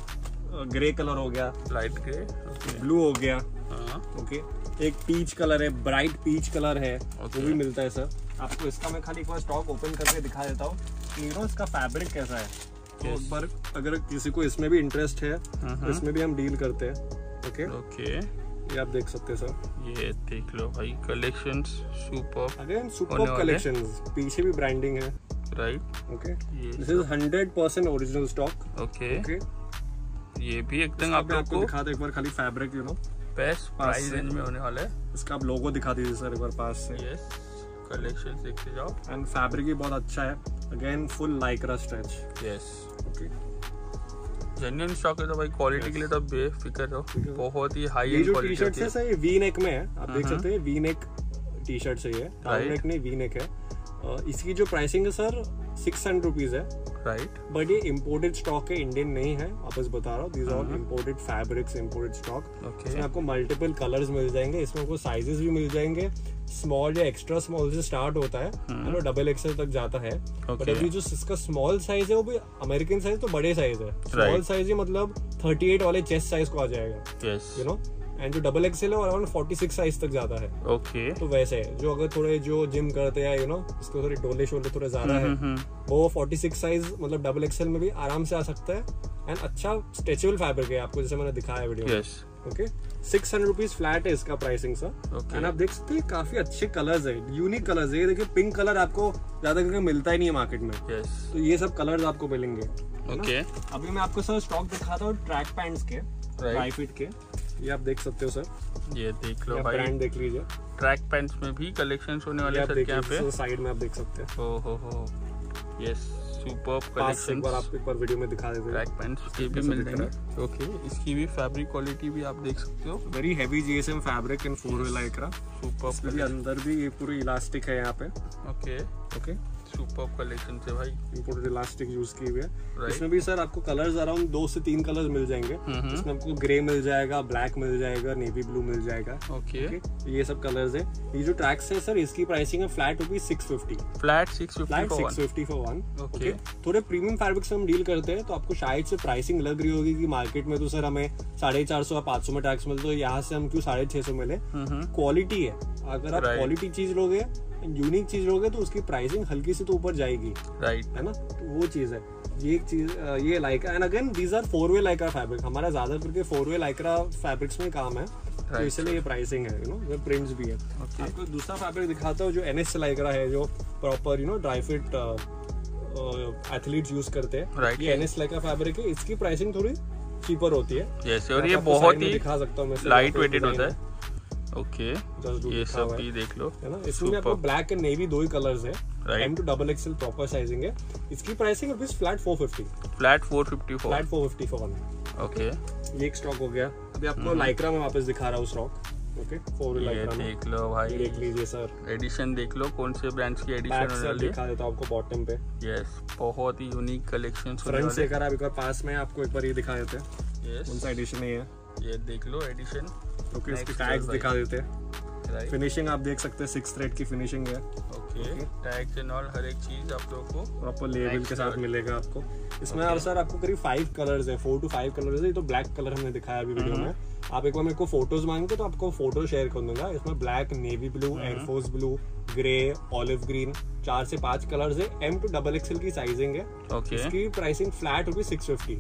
ग्रे कलर हो गया, लाइट ग्रे, ब्लू हो गया। ओके, एक पीच कलर है, ब्राइट पीच कलर है, वो भी मिलता है सर आपको। इसका मैं खाली एक बार स्टॉक ओपन करके दिखा देता हूँ कि यू नो इसका फैब्रिक कैसा है। तो एक बार अगर किसी को इसमें भी इंटरेस्ट है तो इसमें भी हम डील करते हैं। ओके, ये आप देख सकते हैं सर। ये देख लो भाई, collections superb, again superb collections. पीछे भी ब्रांडिंग है, right. Okay, this is 100% original stock. Okay, ये भी एकदम आपको दिखा दो एक बार खाली fabric, you know best price range में होने वाला है। इसका आप लोगो दिखा दीजिए सर एक बार पास से। यस, कलेक्शन देखते जाओ एंड फैब्रिक भी बहुत अच्छा है, again full lycra stretch. Yes, okay, genuine stock है तो भाई क्वालिटी के लिए तो बेफिक्र रहो, बहुत ही high end quality. T shirt है सर, ये वी नेक में है, आप देख सकते हैं वी नेक टी शर्ट से है, राउंड नेक नहीं वी नेक है। इसकी जो प्राइसिंग है सर 600 रुपीज है, राइट। बट ये इम्पोर्टेड स्टॉक है, इंडियन नहीं है, वापस बता रहा हूँ। These are imported fabrics, imported stock. इसमें आपको मल्टीपल कलर्स मिल जाएंगे, इसमें आपको साइजेस भी मिल जाएंगे। स्मॉल या एक्स्ट्रा स्मॉल से स्टार्ट होता है, डबल एक्सएल तक जाता है। बट अभी जो इसका स्मॉल साइज है वो भी अमेरिकन साइज तो बड़े साइज है। स्मॉल साइज ही मतलब 38 वाले चेस्ट साइज को आ जाएगा, यू नो। एंड जो डबल एक्सएल है वो अराउंड 46 साइज तक जाता है। ओके, तो वैसे है जो अगर थोड़े जो जिम करते हैं, यू नो, इसको थोड़े डोले शोले थोड़े ज्यादा है, वो 46 साइज मतलब डबल एक्सएल में भी आराम से आ सकता है। एंड अच्छा स्ट्रेचेबल फैब्रिक है, आपको जैसे मैंने दिखाया वीडियो में। ओके, 600 रुपीज फ्लैट है इसका प्राइसिंग सर। एंड आप देख सकते हैं काफी अच्छे कलर्स है, यूनिक कलर्स है। ये देखिए पिंक कलर आपको ज्यादा करके मिलता ही नहीं है मार्केट में। तो ये सब कलर्स आपको मिलेंगे। ओके, अभी मैं आपको सर स्टॉक दिखाता हूँ ट्रैक पैंट्स के, ड्राई फिट के। ये आप देख सकते हो सर, ये देख लो भाई, ब्रांड देख लीजिए। ट्रैक पैंट्स में भी कलेक्शंस होने वाले सर यहाँ पे साइड में आप देख सकते हैं। हो यस, सुपर्ब कलेक्शंस। एक बार आप एक बार वीडियो में दिखा देते हैं। ट्रैक पैंट्स के भी मिल जाएंगे। ओके, इसकी भी फैब्रिक क्वालिटी भी आप देख सकते हो, very heavy GSM fabric in 4-way lycra. Superb, अंदर भी ये पूरी इलास्टिक है यहाँ पे। ओके, सुपर्ब कलेक्शन से भाई, इंपोर्टेड इलास्टिक यूज किए हुए हैं। इसमें भी सर आपको कलर्स अराउंड 2 से 3 कलर्स मिल जाएंगे। इसमें आपको ग्रे मिल जाएगा, ब्लैक मिल जाएगा, नेवी ब्लू मिल जाएगा। ओके, ये सब कलर्स है। ये जो ट्रैक्स है सर, इसकी प्राइसिंग है flat rupees 650। Flat 650 for one. Okay, थोड़े प्रीमियम फैब्रिक से हम डील करते हैं, तो आपको शायद से प्राइसिंग लग रही होगी कि मार्केट में तो सर हमें 450 या 500 में ट्रैक्स मिलते, तो यहाँ से हम क्यों 650 मिले। क्वालिटी है, अगर आप क्वालिटी चीज लोगे, यूनिक चीज लोगे, तो उसकी प्राइसिंग हल्की से तो ऊपर जाएगी, राइट, है ना। तो वो चीज है, ये एक चीज, ये lycra. And again these are 4-way lycra fabric. हमारा ज्यादा करके 4-way लाइक्रा फैब्रिक्स में काम है, तो इसलिए ये प्राइसिंग है, यू नो, प्रिंट्स भी है। आपको दूसरा फैब्रिक दिखाता हूँ जो एनएस लाइक्रा है, जो proper you know dry fit athletes use करते हैं। ये एनएस लाइक्रा फैब्रिक है, इसकी प्राइसिंग थोड़ी चीपर होती है। और ये बहुत ही दिखा सकता हूँ मैं, लाइट वेटेड होता है। ओके, ये सब भी देख लो है ना। इसमें आपको ब्लैक एंड नेवी 2 ही कलर्स है। M to XXL proper sizing है। इसकी pricing rupees flat 450 for one. Okay, ये एक स्टॉक हो गया। अभी आपको लाइक्रा में वापस दिखा रहा हूँ स्टॉक। ओके, 4 लाइक्रा में देख लो भाई, देख लीजिए सर। एडिशन देख लो, कौन से ब्रांड्स की एडिशन होने वाली है, दिखा देता हूँ आपको बॉटम पे। यस, बहुत ही यूनिक कलेक्शन। फ्रंट से अगर आप एक बार पास में आपको एक बार ये दिखा देते हैं। यस, कौन सा एडिशन है ये देख लो एडिशन। ओके, इसके टैग्स दिखा देते हैं। फिनिशिंग आप देख सकते हैं, 6 थ्रेड की फिनिशिंग है। ओके, टैग्स एंड ऑल हर एक चीज आप लोगों को प्रॉपर लेबल के साथ मिलेगा आपको। इसमें अब सर आपको करीब 5 कलर्स है, 4 to 5 कलर्स है। ये तो ब्लैक कलर हमने दिखाया अभी वीडियो में। आप एक बार मेरे को फोटोज मांगे तो आपको फोटो शेयर कर दूंगा। इसमें black, navy blue, air force blue, grey, olive green, 4 से 5 कलर्स है। M to XXL की साइजिंग है। ओके, इसकी pricing flat rupees 650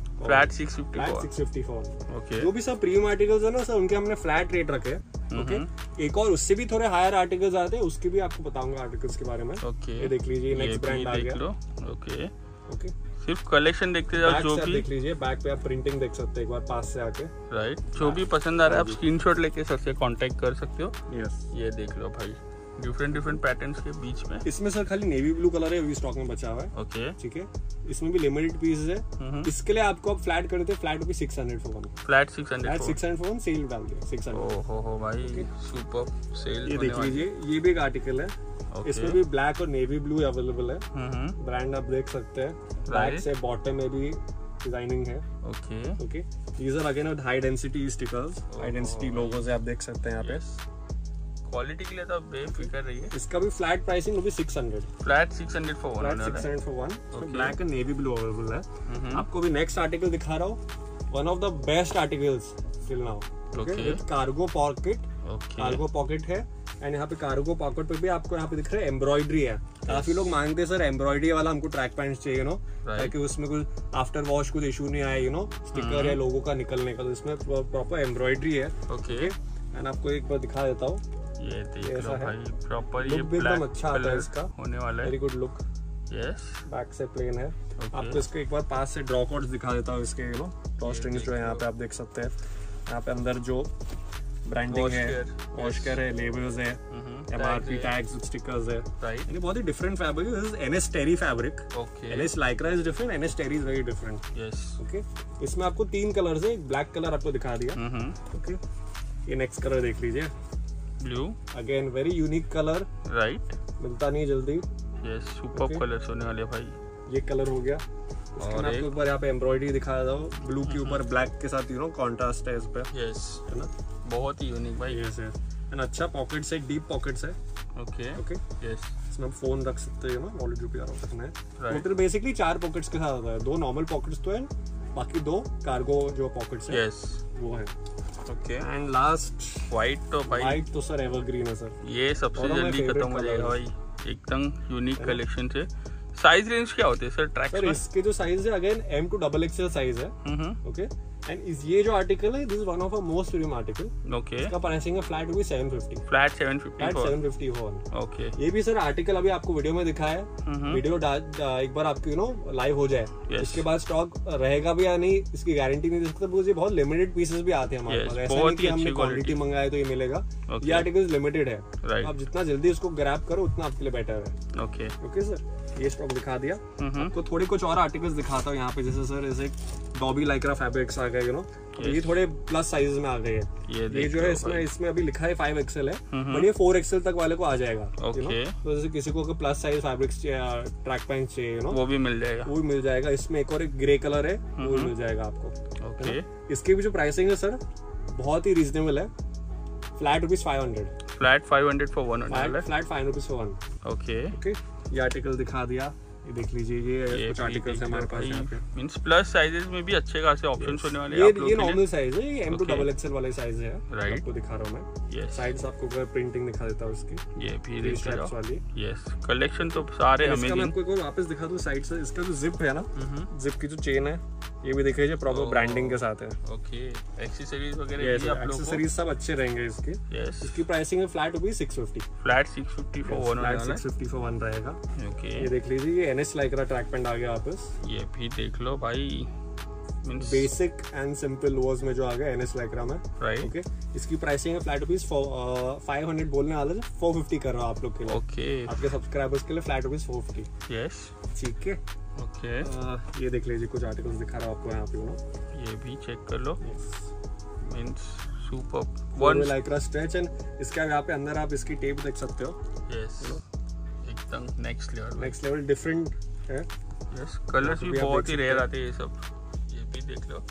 for. Okay, जो भी सब प्रीमियम आर्टिकल्स है ना सर, उनके हमने फ्लैट रेट रखे। ओके, एक और उससे भी थोड़े हायर आर्टिकल्स आते हैं, उसके भी आपको बताऊंगा आर्टिकल्स के बारे में। ओके, ये देख लीजिए, नेक्स्ट ब्रांड आ गया। ओके, ओके, सिर्फ कलेक्शन देखते जाओ, जो भी देख लीजिए। बैक पे आप प्रिंटिंग देख सकते हैं एक बार पास से आके। राइट, जो भी पसंद आ रहा है आप स्क्रीनशॉट लेके सर से कांटेक्ट कर सकते हो। यस, ये देख लो भाई, डिफरेंट पैटर्न्स के बीच में। इसमें सर खाली नेवी ब्लू कलर है, अभी स्टॉक में बचा हुआ है। ओके, ठीक है, इसमें भी लिमिटेड पीसेस है। इसके लिए आपको अब फ्लैट करते हैं, flat rupees 600 for one. Flat 600 for one, sale डाल दिया 600। ओहो भाई, सुपर सेल। ये देख लीजिए, ये भी एक आर्टिकल है। इसमें भी ब्लैक और नेवी ब्लू अवेलेबल है। ब्रांड आप देख सकते हैं। बैक से बॉटम में भी डिजाइनिंग है। Okay, these are again with high density stickers, high density logos है, आप देख सकते हैं यहाँ पे। क्वालिटी के लिए तो बेफिक्र रही है। इसका भी flat pricing rupees 600। Flat 600 for one. Black and navy blue available है। आपको भी नेक्स्ट आर्टिकल दिखा रहा हूँ, one of the best articles till now. Cargo pocket, cargo pocket है। एंड यहाँ पे कार्गो पॉकेट पे भी आपको यहाँ पे दिख रहा है एम्ब्रॉयडरी है। काफी लोग मांगते हैं सर एम्ब्रॉयडरी वाला हमको ट्रैक पैंट चाहिए, ताकि उसमें कुछ आफ्टर वॉश कुछ इशू नहीं आए, स्टिकर या लोगो का निकलने का। तो इसमें प्रॉपर एम्ब्रॉयडरी है। ओके, एंड आपको एक बार दिखा देता हूँ। ये देख लो भाई, प्रॉपर ये एकदम अच्छा आता है इसका, होने वाला है। Very good look. Yes, back से प्लेन है। आपको इसको एक बार पास से ड्रॉ कोड्स दिखा देता हूँ इसके। ड्रॉ स्ट्रिंग्स जो है यहाँ पे आप देख सकते हैं। यहाँ पे अंदर जो ब्रांडिंग है, वॉशकेयर है, लेबल्स है, MRP टैग्स, स्टिकर्स है। राइट, ये बहुत ही डिफरेंट फैब्रिक है। This is NS terry fabric. Okay, NS lycra is different, NS terry is very different. Yes, okay, इसमें आपको 3 कलर्स है। एक ब्लैक कलर आपको दिखा दिया। ओके, ये नेक्स्ट कलर देख लीजिए, blue. Again very unique colour. Right, मिलता नहीं जल्दी। यस, सुपर कलर्स होने वाले भाई। ये कलर हो गया। और आपको एक बार यहाँ पे एम्ब्रॉयडरी दिखा रहा हूँ, ब्लू के ऊपर ब्लैक के साथ कॉन्ट्रास्ट है इस पे। यस, है ना, बहुत ही यूनिक भाई। यस, एंड अच्छा पॉकेट्स है, डीप पॉकेट्स है। ओके, ओके, यस, इसमें आप फोन रख सकते हैं, वॉलेट जो भी आ रहा है। टोटल बेसिकली 4 पॉकेट्स के साथ आता है। 2 नॉर्मल पॉकेट्स तो है, बाकी 2 कार्गो जो पॉकेट्स है, यस, वो है। ओके, एंड लास्ट व्हाइट तो भाई, व्हाइट तो सर एवरग्रीन है सर। ये सबसे जल्दी खत्म हो जाएगा भाई, एकदम यूनिक कलेक्शन से। साइज रेंज क्या होते हैं सर ट्रैक्स में? इसके जो साइज है again M to XXL size है। ओके, एंड ये जो आर्टिकल है, this is one of our most premium article. Okay, इसका प्राइसिंग है flat rupees 750। Flat 750 for. Okay, ये भी सर आर्टिकल अभी आपको वीडियो में दिखाया है। वीडियो एक बार आपकी लाइव हो जाए, इसके बाद स्टॉक रहेगा भी या नहीं इसकी गारंटी नहीं दे सकता, बिकॉज़ ये बहुत लिमिटेड पीसेस भी आते हैं हमारे पास। ऐसा नहीं कि हमने क्वालिटी मंगाया तो ये मिलेगा। ये आर्टिकल लिमिटेड है, आप जितना जल्दी इसको ग्रैब करो उतना आपके लिए बेटर है। ओके, ओके सर, ये स्टॉक दिखा दिया। आपको थोड़ी कुछ और आर्टिकल्स दिखाता हूँ यहाँ पे, जैसे सर ऐसे डॉबी लाइक्रा फैब्रिक्स आ गए, ये थोड़े प्लस साइज में आ गए हैं। ये जो है इसमें अभी लिखा है 5XL है, बट ये 4XL तक वाले को आ जाएगा। तो जैसे किसी को plus size fabrics track pant चाहिए, वो भी मिल जाएगा। इसमें एक और एक ग्रे कलर है, वो भी मिल जाएगा आपको। ओके, इसकी भी जो प्राइसिंग है सर बहुत ही रीजनेबल है। Flat rupees 500। Flat 500 for one. Flat 5 rupees for one. Okay, ये आर्टिकल दिखा दिया। ये देख लीजिए, ये कुछ आर्टिकल्स है हमारे पास यहाँ पे। मींस प्लस साइजेस में भी अच्छे खासे ऑप्शंस होने वाले हैं। ये नॉर्मल साइज है, ये M to XXL वाले साइज है। राइट, आपको दिखा रहा हूँ मैं। साइड्स आपको प्रिंटिंग दिखा देता हूँ इसकी, ये भी स्ट्रैप्स वाली। यस, कलेक्शन तो सारे अमेजिंग। मैं आपको एक बार वापस दिखा दूँ साइड से। इसका जो जिप है ना, जिप की जो चेन है, ये भी देखिए प्रॉपर ब्रांडिंग के साथ है। ओके, एक्सेसरीज वगैरह भी आप लोगों को, एक्सेसरीज सब अच्छे रहेंगे इसके। यस, इसकी प्राइसिंग है flat rupees 650। Flat 650 for one. Flat 650 for one रहेगा। ओके, ये देख लीजिए, ये NS लाइक्रा ट्रैक पैंट आ गया वापस। ये भी देख लो भाई, बेसिक एंड सिंपल लोअर्स में जो आ गया NS Lycra में, राइट। ओके, इसकी प्राइसिंग है फ्लैट रुपीज 500 बोलने वाला है, 450 कर रहा हूँ आप लोग के लिए, ओके, आपके सब्सक्राइबर्स के लिए फ्लैट रुपीज 450। यस, ठीक है, ओके। ये देख लीजिए, कुछ आर्टिकल्स दिखा रहा हूँ आपको यहाँ पे ना, ये भी चेक कर लो। Means super one Lycra stretch, and इसके यहाँ पे अंदर आप इसकी टेप देख सकते हो। यस, एकदम नेक्स्ट लेवल डिफरेंट है। यस, कलर्स भी बहुत ही रेयर आते हैं ये सब। ये भी देख लो।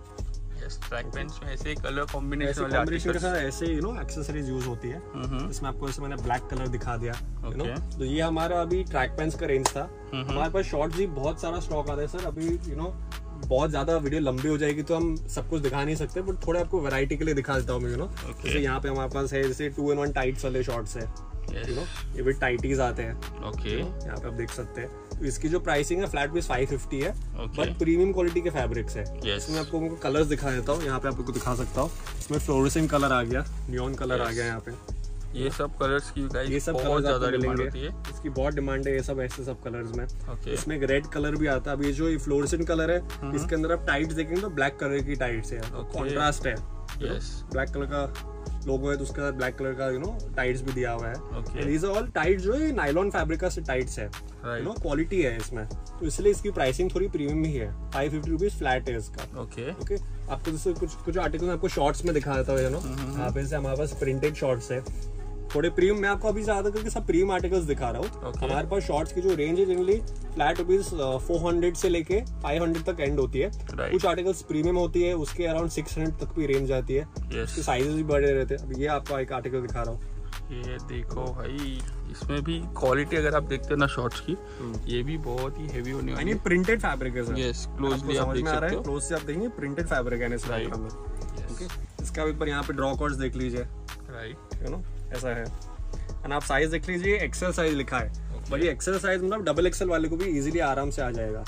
यस, ट्रैक पैंट्स में ऐसे कलर कॉम्बिनेशन वाले आर्टिकल्स के साथ ऐसे एक्सेसरीज यूज होती है। इसमें आपको जैसे मैंने ब्लैक कलर दिखा दिया, तो ये हमारा अभी ट्रैक पैंट्स का रेंज था। हमारे पास शॉर्ट्स भी बहुत सारा स्टॉक आता है सर। अभी बहुत ज्यादा वीडियो लंबी हो जाएगी तो हम सब कुछ दिखा नहीं सकते, बट थोड़ा आपको वैरायटी के लिए दिखा देता हूँ मैं। जैसे यहाँ पे हमारे पास है जैसे 2-in-1 टाइट्स वाले शॉर्ट्स है, ये भी टाइटीज आते हैं। ओके, यहाँ पे आप देख सकते हैं। तो इसकी जो प्राइसिंग है फ्लैट रुपीज 550 है, बट प्रीमियम क्वालिटी के फैब्रिक्स है। इसमें आपको कलर्स दिखा देता हूँ, यहाँ पे आपको दिखा सकता हूँ। इसमें फ्लोरेसेंट कलर आ गया, नियॉन कलर आ गया यहाँ पे। ये सब कलर्स की ये सब बहुत ज्यादा डिमांड होती है, इसकी बहुत डिमांड है। ये सब ऐसे सब कलर्स में। इसमें एक रेड कलर भी आता है। अब ये जो फ्लोरेसेंट कलर है, इसके अंदर आप टाइट्स देखेंगे तो ब्लैक कलर की टाइट्स है, कॉन्ट्रास्ट है। ब्लैक कलर का लोगो है तो उसका ब्लैक कलर का टाइट्स भी दिया हुआ है। दीज आर ऑल टाइट्स जो है नायलॉन फैब्रिक का टाइट्स है, क्वालिटी है इसमें, तो इसलिए इसकी प्राइसिंग थोड़ी प्रीमियम ही है। 550 रुपीज फ्लैट है इसका। ओके, आपको जैसे कुछ आर्टिकल आपको शॉर्ट्स में दिखा देता हूँ। यहाँ पे हमारे पास प्रिंटेड शॉर्ट्स है, थोड़े प्रीमियम। मैं आपको अभी ज्यादा करके सब प्रीमियम आर्टिकल्स दिखा रहा हूँ। हमारे पास शॉर्ट्स की जो रेंज है जनरली फ्लैट रुपीज 400 से लेके 500 तक एंड होती है। कुछ आर्टिकल्स प्रीमियम होती है, उसके अराउंड 600 तक भी रेंज आती है। उसके साइजेस भी बड़े रहते हैं। अभी ये आपको एक आर्टिकल दिखा रहा हूँ, ये देखो भाई, इसमें भी क्वालिटी अगर आप देखते हो ना शॉर्ट्स की, ये भी बहुत ही हेवी होने वाली है। प्रिंटेड फैब्रिक है सर। यस, क्लोजली आप देख सकते हो। क्लोज से आप देखेंगे प्रिंटेड फैब्रिक है इसमें। ओके, इसका भी ऊपर यहाँ पे ड्रॉ कोड्स देख लीजिए, राइट, ऐसा है। एंड आप साइज देख लीजिए, एक्सेल साइज लिखा है, बट ये एक्सेल साइज मतलब डबल XL वाले को भी इजीली आराम से आ जाएगा।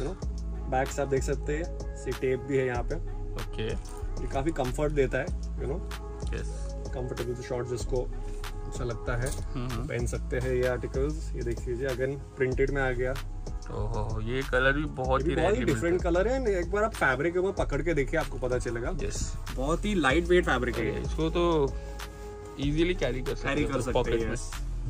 बैक से आप देख सकते हैं, टेप भी है यहाँ पे। ओके, ये काफी कंफर्ट देता है, कंफर्टेबल शॉर्ट्स जिसको अच्छा लगता है पहन सकते हैं ये आर्टिकल्स। ये देख लीजिए, अगेन प्रिंटेड में आ गया। ओहो, ये कलर भी बहुत ही डिफरेंट कलर है। एक बार आप फैब्रिक के ऊपर पकड़ के देखिए, आपको पता चलेगा। बहुत ही लाइट वेट फैब्रिक है, इसको तो इजीली कैरी कर सकते हैं पॉकेट में।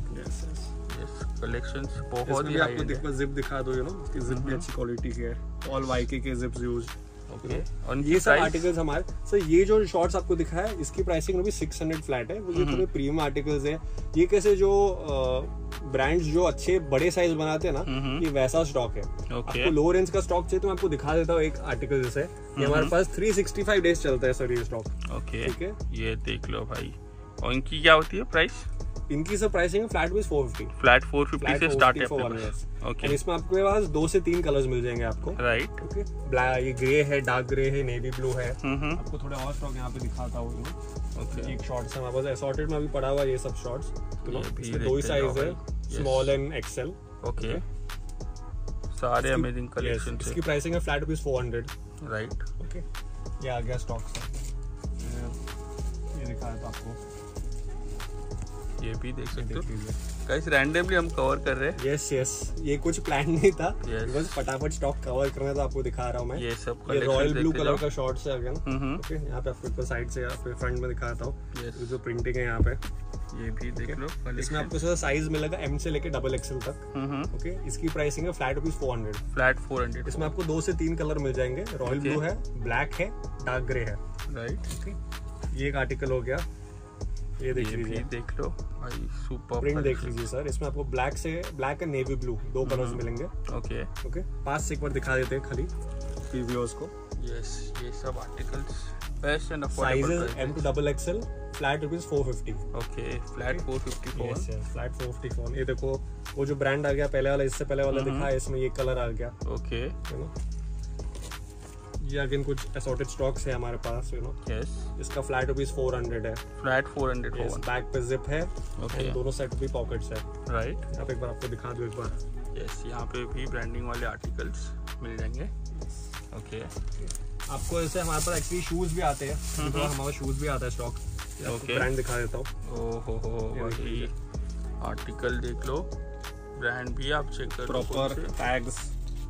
कलेक्शंस बहुत ही आपको देखो, जिप दिखा दो, इसकी जिप भी अच्छी क्वालिटी की है। ऑल YK के जिप्स यूज। और ये सब आर्टिकल्स हमारे सर, ये जो शॉर्ट्स आपको दिखा है इसकी प्राइसिंग अभी 600 फ्लैट है। वो जो थोड़े प्रीमियम आर्टिकल्स है, ये कैसे जो ब्रांड्स जो अच्छे बड़े साइज बनाते हैं ना, ये वैसा स्टॉक है। आपको लो रेंज का स्टॉक चाहिए तो मैं आपको दिखा देता हूँ एक आर्टिकल। जैसे ये हमारे पास 365 डेज चलता है सर ये स्टॉक। ठीक है, ये देख लो भाई। और इनकी क्या होती है प्राइस? इनकी सब प्राइसिंग फ्लैट रुपीज 450। फ्लैट 450 से स्टार्ट है। ओके, इसमें आपके पास 2 से 3 कलर्स मिल जाएंगे आपको, राइट। ओके, ब्लैक, ये ग्रे है, डार्क ग्रे है, नेवी ब्लू है। आपको थोड़े और स्टॉक यहाँ पे दिखाता हूँ। ओके, एक शॉर्ट्स है हमारे पास असॉर्टेड में भी पड़ा हुआ ये सब शॉर्ट्स। दो ही साइज है, स्मॉल एंड XL। ओके, सारे अमेजिंग कलेक्शन। इसकी प्राइसिंग है फ्लैट रुपीज 400, राइट। ओके, ये आ गया स्टॉक से, ये दिखाया था आपको। ये भी देख सकते हो गाइस, रैंडमली हम कवर कर रहे हैं। यस, ये कुछ प्लान नहीं था, बस फटाफट स्टॉक कवर करना था। आपको दिखा रहा हूँ मैं। ये सब रॉयल ब्लू कलर का शॉर्ट्स है अगेन। ओके, यहाँ पे आपको साइड से फ्रंट में दिखाता हूँ जो प्रिंटिंग है यहाँ पे। ये भी देख लो। इसमें आपको साइज मिलेगा M से लेके डबल XL तक। ओके, इसकी प्राइसिंग है फ्लैट रुपीज 400। फ्लैट 400। इसमें आपको 2 से 3 कलर मिल जाएंगे। रॉयल ब्लू है, ब्लैक है, डार्क ग्रे है, राइट। ओके, ये एक आर्टिकल हो गया। ये देख लीजिए, देख लो भाई, सुपर प्रिंट देख लीजिए सर। इसमें आपको black and navy blue 2 colours मिलेंगे। ओके, पास से एक बार दिखा देते हैं खाली व्यूअर्स को। यस, ये सब articles best and affordable. Sizes M to double XL, flat rupees 450। Okay, flat 454। Flat 454। ये देखो, वो जो ब्रांड आ गया पहले वाला, इससे पहले वाला दिखा है, इसमें ये कलर आ गया। ओके, ये अगेन कुछ असॉर्टेड स्टॉक्स है हमारे पास। इसका फ्लैट रुपीज 400 है। फ्लैट 400। बैक पे जिप है, दोनों साइड भी पॉकेट्स है, राइट। यहाँ पे एक बार आपको दिखा दूं एक बार। यस, यहाँ पे भी ब्रांडिंग वाले आर्टिकल्स मिल जाएंगे। ओके, आपको ऐसे हमारे पास एक्चुअली शूज भी आते हैं, हमारा शूज भी आता है स्टॉक। ब्रांड दिखा देता हूँ। ओहो, आर्टिकल देख लो, ब्रांड भी आप चेक कर लो। Proper tags,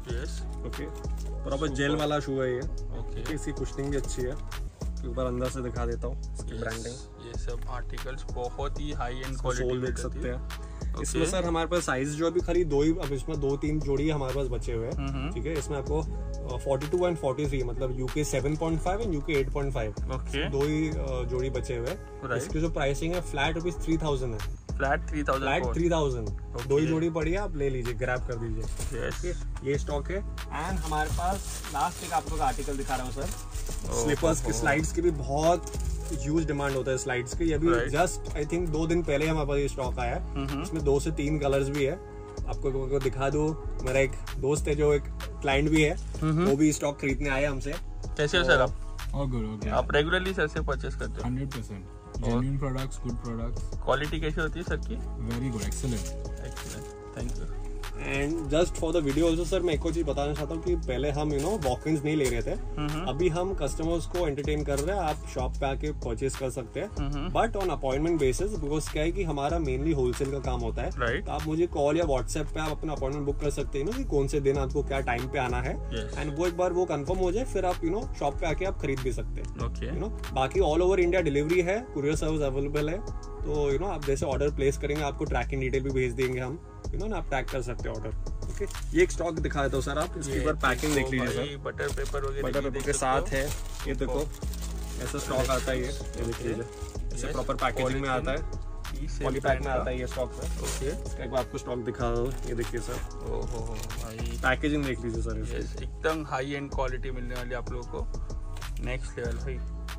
yes okay, proper gel वाला शू है ये। ओके, इसकी कुशनिंग भी अच्छी है। ऊपर अंदर से दिखा देता हूँ इसकी ब्रांडिंग। ये सब आर्टिकल्स बहुत ही हाई एंड क्वालिटी सोल देख सकते हैं। इसमें सर हमारे पास साइज जो अभी खाली दो ही, अब इसमें 2-3 जोड़ी हमारे पास बचे हुए हैं। ठीक है, इसमें आपको 42 एंड 43 मतलब UK 7.5 एंड UK 8.5 दो ही जोड़ी बचे हुए हैं। इसकी जो प्राइसिंग है फ्लैट ₹3000 है। फ्लैट 3000 दो ही जोड़ी पड़ी है, आप ले लीजिए, ग्रैब कर दीजिए। ये स्टॉक है। एंड हमारे पास लास्ट एक आपको आर्टिकल दिखा रहा हूँ सर, स्लीपर्स की स्लाइड्स की भी बहुत ह्यूज डिमांड होता है स्लाइड्स की। ये भी जस्ट आई थिंक 2 दिन पहले हमारे पास ये स्टॉक आया है। इसमें 2 से 3 कलर्स भी है। आपको दिखा दूं, मेरा एक दोस्त है जो एक क्लाइंट भी है, वो भी स्टॉक खरीदने आया हमसे। कैसे हो सर आप? गुड। आप रेगुलरली सर से परचेस करते हो? 100% genuine products, good products. Quality कैसी होती है सर की? Very good, excellent, thank you. And just for the video also sir मैं एक और चीज बताना चाहता हूँ कि पहले हम वॉक-इन्स नहीं ले रहे थे, अभी हम कस्टमर्स को एंटरटेन कर रहे हैं। आप शॉप पे आके परचेस कर सकते हैं, but on appointment basis, because क्या है कि हमारा मेनली होलसेल का काम होता है। तो आप मुझे कॉल या व्हाट्सएप पे आप अपना अपॉइंटमेंट बुक कर सकते हैं कि कौन से दिन आपको क्या टाइम पे आना है। एंड वो एक बार वो कंफर्म हो जाए, फिर आप शॉप पे आके आप खरीद भी सकते हैं। बाकी ऑल ओवर इंडिया डिलीवरी है, कुरियर सर्विस अवेलेबल है। तो आप जैसे ऑर्डर प्लेस करेंगे, आपको ट्रैकिंग डिटेल भी भेज देंगे हम, आप ट्रैक कर सकते हैं ऑर्डर। ओके, ये एक स्टॉक दिखा देता हूँ सर, आप इसके ऊपर पैकिंग देख लीजिए सर। बटर पेपर वगैरह, बटर पेपर के साथ है। ये देखो ऐसा स्टॉक आता है, ये देख लीजिए, ऐसे प्रॉपर पैकेजिंग में आता है, पॉली पैक में आता है ये स्टॉक सर। ओके, इसका एक बार आपको स्टॉक दिखा दो, ये देखिए सर। ओहो भाई, पैकेजिंग देख लीजिए सर। एकदम हाई एंड क्वालिटी मिलने वाली आप लोगों को, नेक्स्ट लेवल भाई।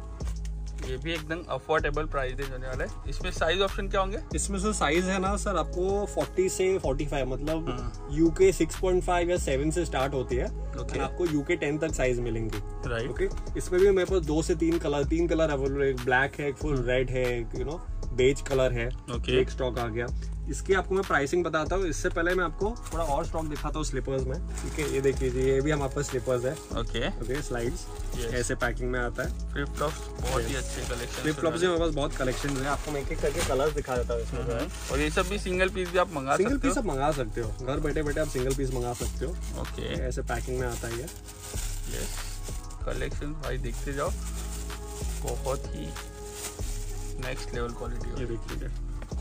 ये भी एकदम अफोर्डेबल प्राइस रेंज होने वाला है। इसमें साइज ऑप्शन क्या होंगे? इसमें सर साइज है ना सर, आपको 40 से 45 मतलब UK 6.5 या 7 से स्टार्ट होती है। आपको UK 10 तक साइज मिलेंगी। राइट। ओके, इसमें भी मेरे पास 2 से 3 कलर अवेलेबल है। एक ब्लैक है, एक फुल रेड है, एक बेज कलर है। एक स्टॉक आ गया। इसकी आपको मैं प्राइसिंग बताता हूँ। इससे पहले मैं आपको थोड़ा और स्टॉक दिखाता हूँ स्लीपर्स में। ठीक है, ये देख लीजिए, ये भी हमारे पास स्लीपर्स है। ओके, स्लाइड्स ऐसे पैकिंग में आता है। फ्लिप फ्लॉप्स बहुत ही अच्छे कलेक्शन, फ्लिप फ्लॉप्स में हमारे पास बहुत कलेक्शन है। आपको मैं एक एक करके कलर्स दिखा देता हूँ इसमें जो है। और ये सब भी सिंगल पीस भी आप मंगा सकते हो? सिंगल पीस आप मंगा सकते हो, घर बैठे बैठे आप सिंगल पीस मंगा सकते हो। ओके, ऐसे पैकिंग में आता है ये। यस, कलेक्शन भाई देखते जाओ, बहुत ही नेक्स्ट लेवल क्वालिटी। ये देख लीजिए,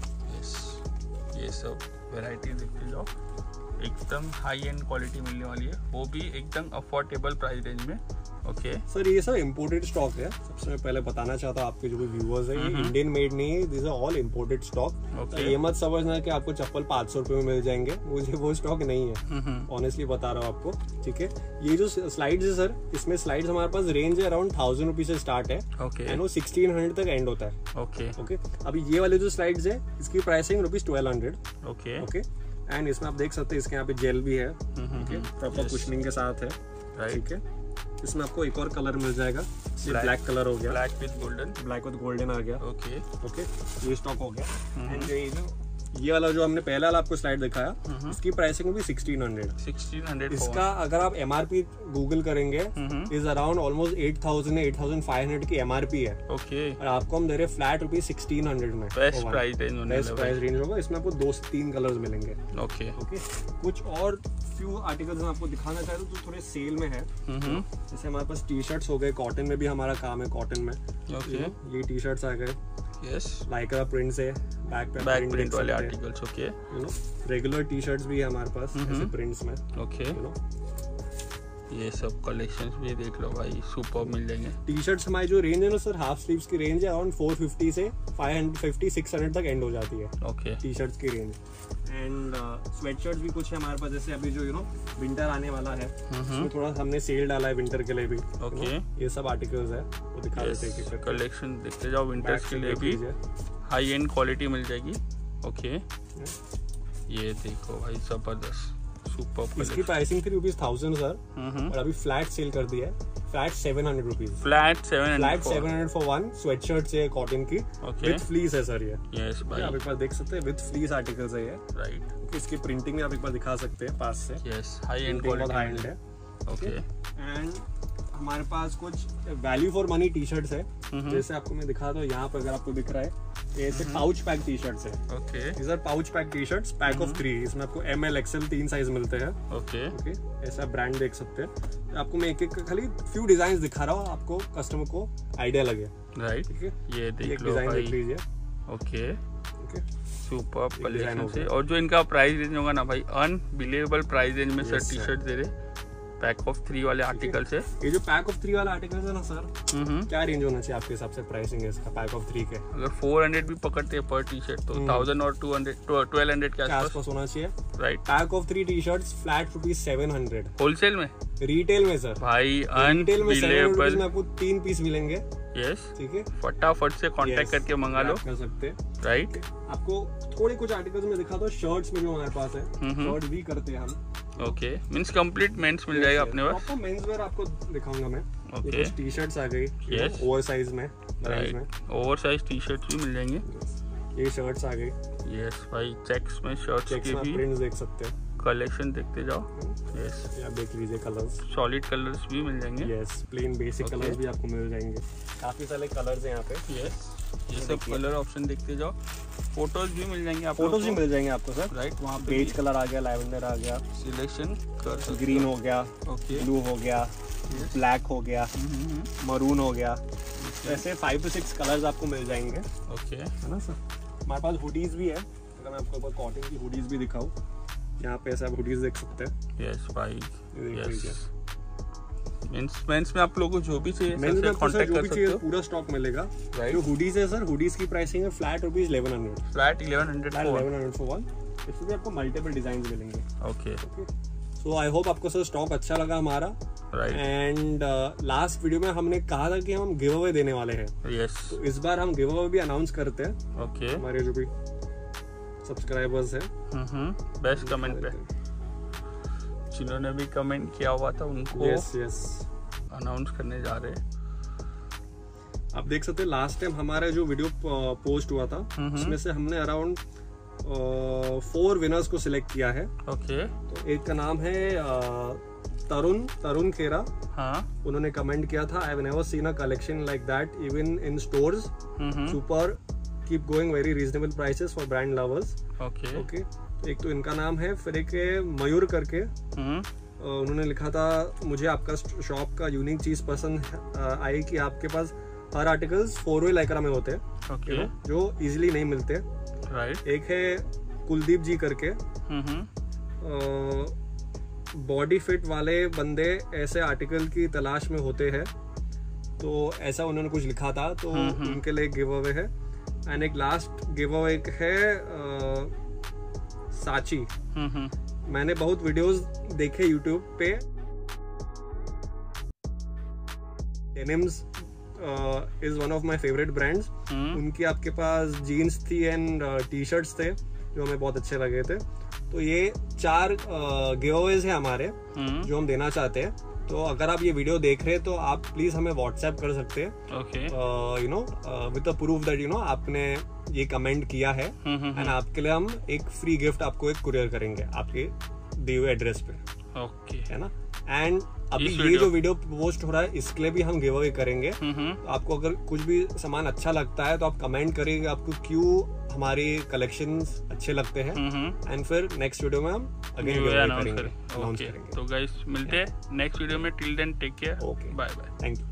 ये सब वैरायटी देखते जाओ, एकदम हाई एंड क्वालिटी मिलने वाली है, वो भी एकदम अफोर्डेबल प्राइस रेंज में। ओके सर, ये सब इम्पोर्टेड स्टॉक है। सबसे मैं पहले बताना चाहता हूँ आपके जो भी व्यूअर्स है, ये इंडियन मेड नहीं है, this are all imported stock. तो ये मत समझना कि आपको चप्पल 500 रुपए में मिल जाएंगे, मुझे वो स्टॉक नहीं है, ऑनेस्टली बता रहा हूँ आपको। ठीक है, ये जो स्लाइड्स है सर, इसमें स्लाइड्स हमारे पास रेंज है अराउंड 1000 रुपीज से स्टार्ट है। एंड वो 1600 तक एंड होता है। ओके, अभी ये वाले जो स्लाइड्स है, इसकी प्राइसिंग ₹1200। ओके, एंड इसमें आप देख सकते हैं, इसके यहाँ पे जेल भी है, प्रॉपर कुशनिंग के साथ है। ठीक है, इसमें आपको एक और कलर मिल जाएगा, ये ब्लैक कलर हो गया, ब्लैक विद गोल्डन आ गया। ओके, ये स्टॉक हो गया। एंड ये वाला जो हमने पहला वाला आपको स्लाइड दिखाया, इसकी प्राइसिंग भी 1600। इसका अगर आप MRP गूगल करेंगे, इज अराउंड ऑलमोस्ट 8000 या 8500 की MRP है। और आपको हम दे रहे फ्लैट ₹1600 में। बेस्ट प्राइस रेंज होगा। इसमें आपको 2 से 3 कलर्स मिलेंगे। ओके, कुछ और फ्यू आर्टिकल्स मैं आपको दिखाना चाह रहा हूँ जो थोड़े सेल में है। जैसे हमारे पास टी शर्ट्स हो गए, कॉटन में भी हमारा काम है, कॉटन में। ये टी शर्ट्स आ गए, लाइक्रा प्रिंट्स है, बैक प्रिंट वाले articles. Okay, regular T shirts भी है हमारे पास ऐसे प्रिंट्स में। ओके, ये सब कलेक्शंस भी देख लो भाई, सुपर मिल जाएंगे। टी शर्ट्स हमारी जो रेंज है ना सर, हाफ स्लीव्स की रेंज है अराउंड 450 से 550-600 तक एंड हो जाती है। ओके, टी शर्ट्स की रेंज। एंड स्वेट शर्ट्स भी कुछ है हमारे पास, जैसे अभी जो विंटर आने वाला है, उसमें थोड़ा हमने सेल डाला है विंटर के लिए भी। ओके, ये सब आर्टिकल्स है, वो दिखा देते हैं। कलेक्शन देखते जाओ, विंटर्स के लिए भी हाई एंड क्वालिटी मिल जाएगी। ओके, ये देखो भाई, जबरदस्त सुपर। इसकी प्राइसिंग थी ₹1000 सर, और अभी फ्लैट सेल कर दिया है, flat 700 rupees. Flat 700 for one sweatshirt है कॉटन की, विद फ्लीस है सर ये। यस भाई, आप एक बार देख सकते हैं, विद फ्लीस आर्टिकल्स है ये। राइट, इसकी प्रिंटिंग में आप एक बार दिखा सकते हैं पास से। यस, हाई एंड क्वालिटी है। ओके, एंड हमारे पास कुछ value for money T shirts है। जैसे आपको मैं दिखा दूं, यहाँ पे अगर आपको दिख रहा है ये ऐसे पाउच पैक टी शर्ट्स है। Okay, these are pouch pack T shirts, pack of 3। इसमें आपको ML XL 3 साइज मिलते हैं। ओके, ऐसा ब्रांड देख सकते हैं। आपको मैं एक खाली फ्यू डिजाइन दिखा रहा हूँ, आपको कस्टमर को आइडिया लगे। राइट, ठीक है, ये देख लो डिजाइन भाई। देख लीजिए। ओके, सुपर कलेक्शन से। गया। और जो इनका प्राइस रेंज होगा ना भाई, अनबिलीवेबल प्राइस रेंज में sir Yes, T sir। Shirt दे रहे, पैक ऑफ 3 वाले आर्टिकल से। ये जो पैक ऑफ 3 वाला आर्टिकल है ना सर, क्या रेंज होना चाहिए आपके हिसाब से प्राइसिंग है इसका पैक ऑफ 3 के? अगर 400 भी पकड़ते हैं पर टी शर्ट तो 1000 और 1200 के आसपास होना चाहिए। Right, pack of 3 T shirts flat ₹700 wholesale में। रिटेल में सर, भाई रिटेल में 700 अनबिलीवेबल। में आपको 3 पीस मिलेंगे। यस, ठीक है, फटाफट से कांटेक्ट करके मंगा लो। कर सकते हैं। राइट, आपको थोड़े कुछ आर्टिकल्स में दिखा दो, शर्ट्स में जो हमारे पास है, शर्ट भी करते हैं हम। ओके, मींस कंप्लीट मेंस मिल जाएगा अपने पास। प्रॉपर मेंस वेयर आपको दिखाऊंगा मैं। ओके, ये कुछ टी शर्ट्स आ गई ओवर साइज में, right, oversize T shirts भी मिल जाएंगे। ये शर्ट्स आ गई। यस भाई, चेक्स में शर्ट्स चेक्स के में भी प्रिंट्स देख सकते हैं। कलेक्शन देखते जाओ। यस, ये आप देख लीजिए, कलर्स सॉलिड कलर्स भी मिल जाएंगे। यस, प्लेन बेसिक कलर्स भी आपको मिल जाएंगे। काफी सारे कलर्स हैं यहाँ पे। यस, ये सब कलर ऑप्शन देखते जाओ। फोटोज भी मिल जाएंगे आपको। फोटोज भी मिल जाएंगे आपको सर। राइट, वहाँ पे बेज कलर आ गया, लैवेंडर आ गया, सिलेक्शन कर सकते ग्रीन हो गया, ओके, ब्लू हो गया, ब्लैक हो गया, मरून हो गया। ऐसे 5 to 6 कलर्स आपको मिल जाएंगे। ओके, है ना सर। हमारे पास हुडीज भी है। अगर मैं आपको कॉटन की हुडीज भी दिखाऊं, यहाँ पे ऐसे आप हुडीज देख सकते हैं। यस भाई, ये देख यस। लीजिए। मेंस में आप लोगों को जो भी चाहिए मेंस में आपको सर कांटेक्ट जो कर भी सकते चाहिए हो। पूरा स्टॉक मिलेगा। राइट, जो हुडीज है सर, हुडीज की प्राइसिंग है फ्लैट ₹1100। Flat 1100 1100 for one. इसमें भी आपको मल्टीपल डिजाइन मिलेंगे। ओके, सो आई होप आपको सर स्टॉक अच्छा लगा हमारा। राइट, एंड लास्ट वीडियो में हमने कहा था कि हम गिव अवे देने वाले हैं, यस, तो इस बार हम गिव अवे भी अनाउंस करते हैं। ओके, हमारे जो भी सब्सक्राइबर्स हैं, बेस्ट कमेंट पे जिन्होंने भी कमेंट किया हुआ था उनको यस अनाउंस करने जा रहे हैं। आप देख सकते हैं लास्ट टाइम हमारा जो वीडियो पोस्ट हुआ था उसमें से हमने अराउंड 4 विनर्स को सिलेक्ट किया है। ओके, तो एक का नाम है तरुण खेरा। हाँ, उन्होंने कमेंट किया था, I have never seen a collection like that even in stores, super, keep going, very reasonable prices for brand lovers. Okay, okay, एक तो इनका नाम है, फिर एक है मयूर करके। उन्होंने लिखा था, मुझे आपका शॉप का यूनिक चीज पसंद आई कि आपके पास हर आर्टिकल्स 4-way लाइक्रा में होते हैं, ओके, जो इजीली नहीं मिलते। राइट, एक है कुलदीप जी करके, बॉडी फिट वाले बंदे ऐसे आर्टिकल की तलाश में होते हैं, तो ऐसा उन्होंने कुछ लिखा था, तो उनके लिए गिव अवे है। एंड एक लास्ट गिव अवे है साची। मैंने बहुत वीडियोस देखे यूट्यूब पे, denims is one of my favourite brands. उनकी आपके पास जीन्स थी एंड टी शर्ट्स थे जो हमें बहुत अच्छे लगे थे। तो ये 4 गिव अवेज है हमारे जो हम देना चाहते हैं। तो अगर आप ये वीडियो देख रहे हैं तो आप प्लीज हमें व्हाट्सएप कर सकते हैं, okay, you know, with the proof that you know आपने ये कमेंट किया है, एंड आपके लिए हम एक फ्री गिफ्ट आपको एक कुरियर करेंगे आपके दिए हुए एड्रेस पे, ओके, है ना। एंड अभी ये जो वीडियो पोस्ट हो रहा है इसके लिए भी हम गिव अवे करेंगे। तो आपको अगर कुछ भी सामान अच्छा लगता है तो आप कमेंट करिएगा आपको क्यों हमारी कलेक्शंस अच्छे लगते हैं, एंड फिर नेक्स्ट वीडियो में हम अगेन गिव अवे करेंगे, अनाउंस करेंगे। तो गाइस मिलते हैं नेक्स्ट वीडियो में। Till then take care, okay, bye bye, thank you.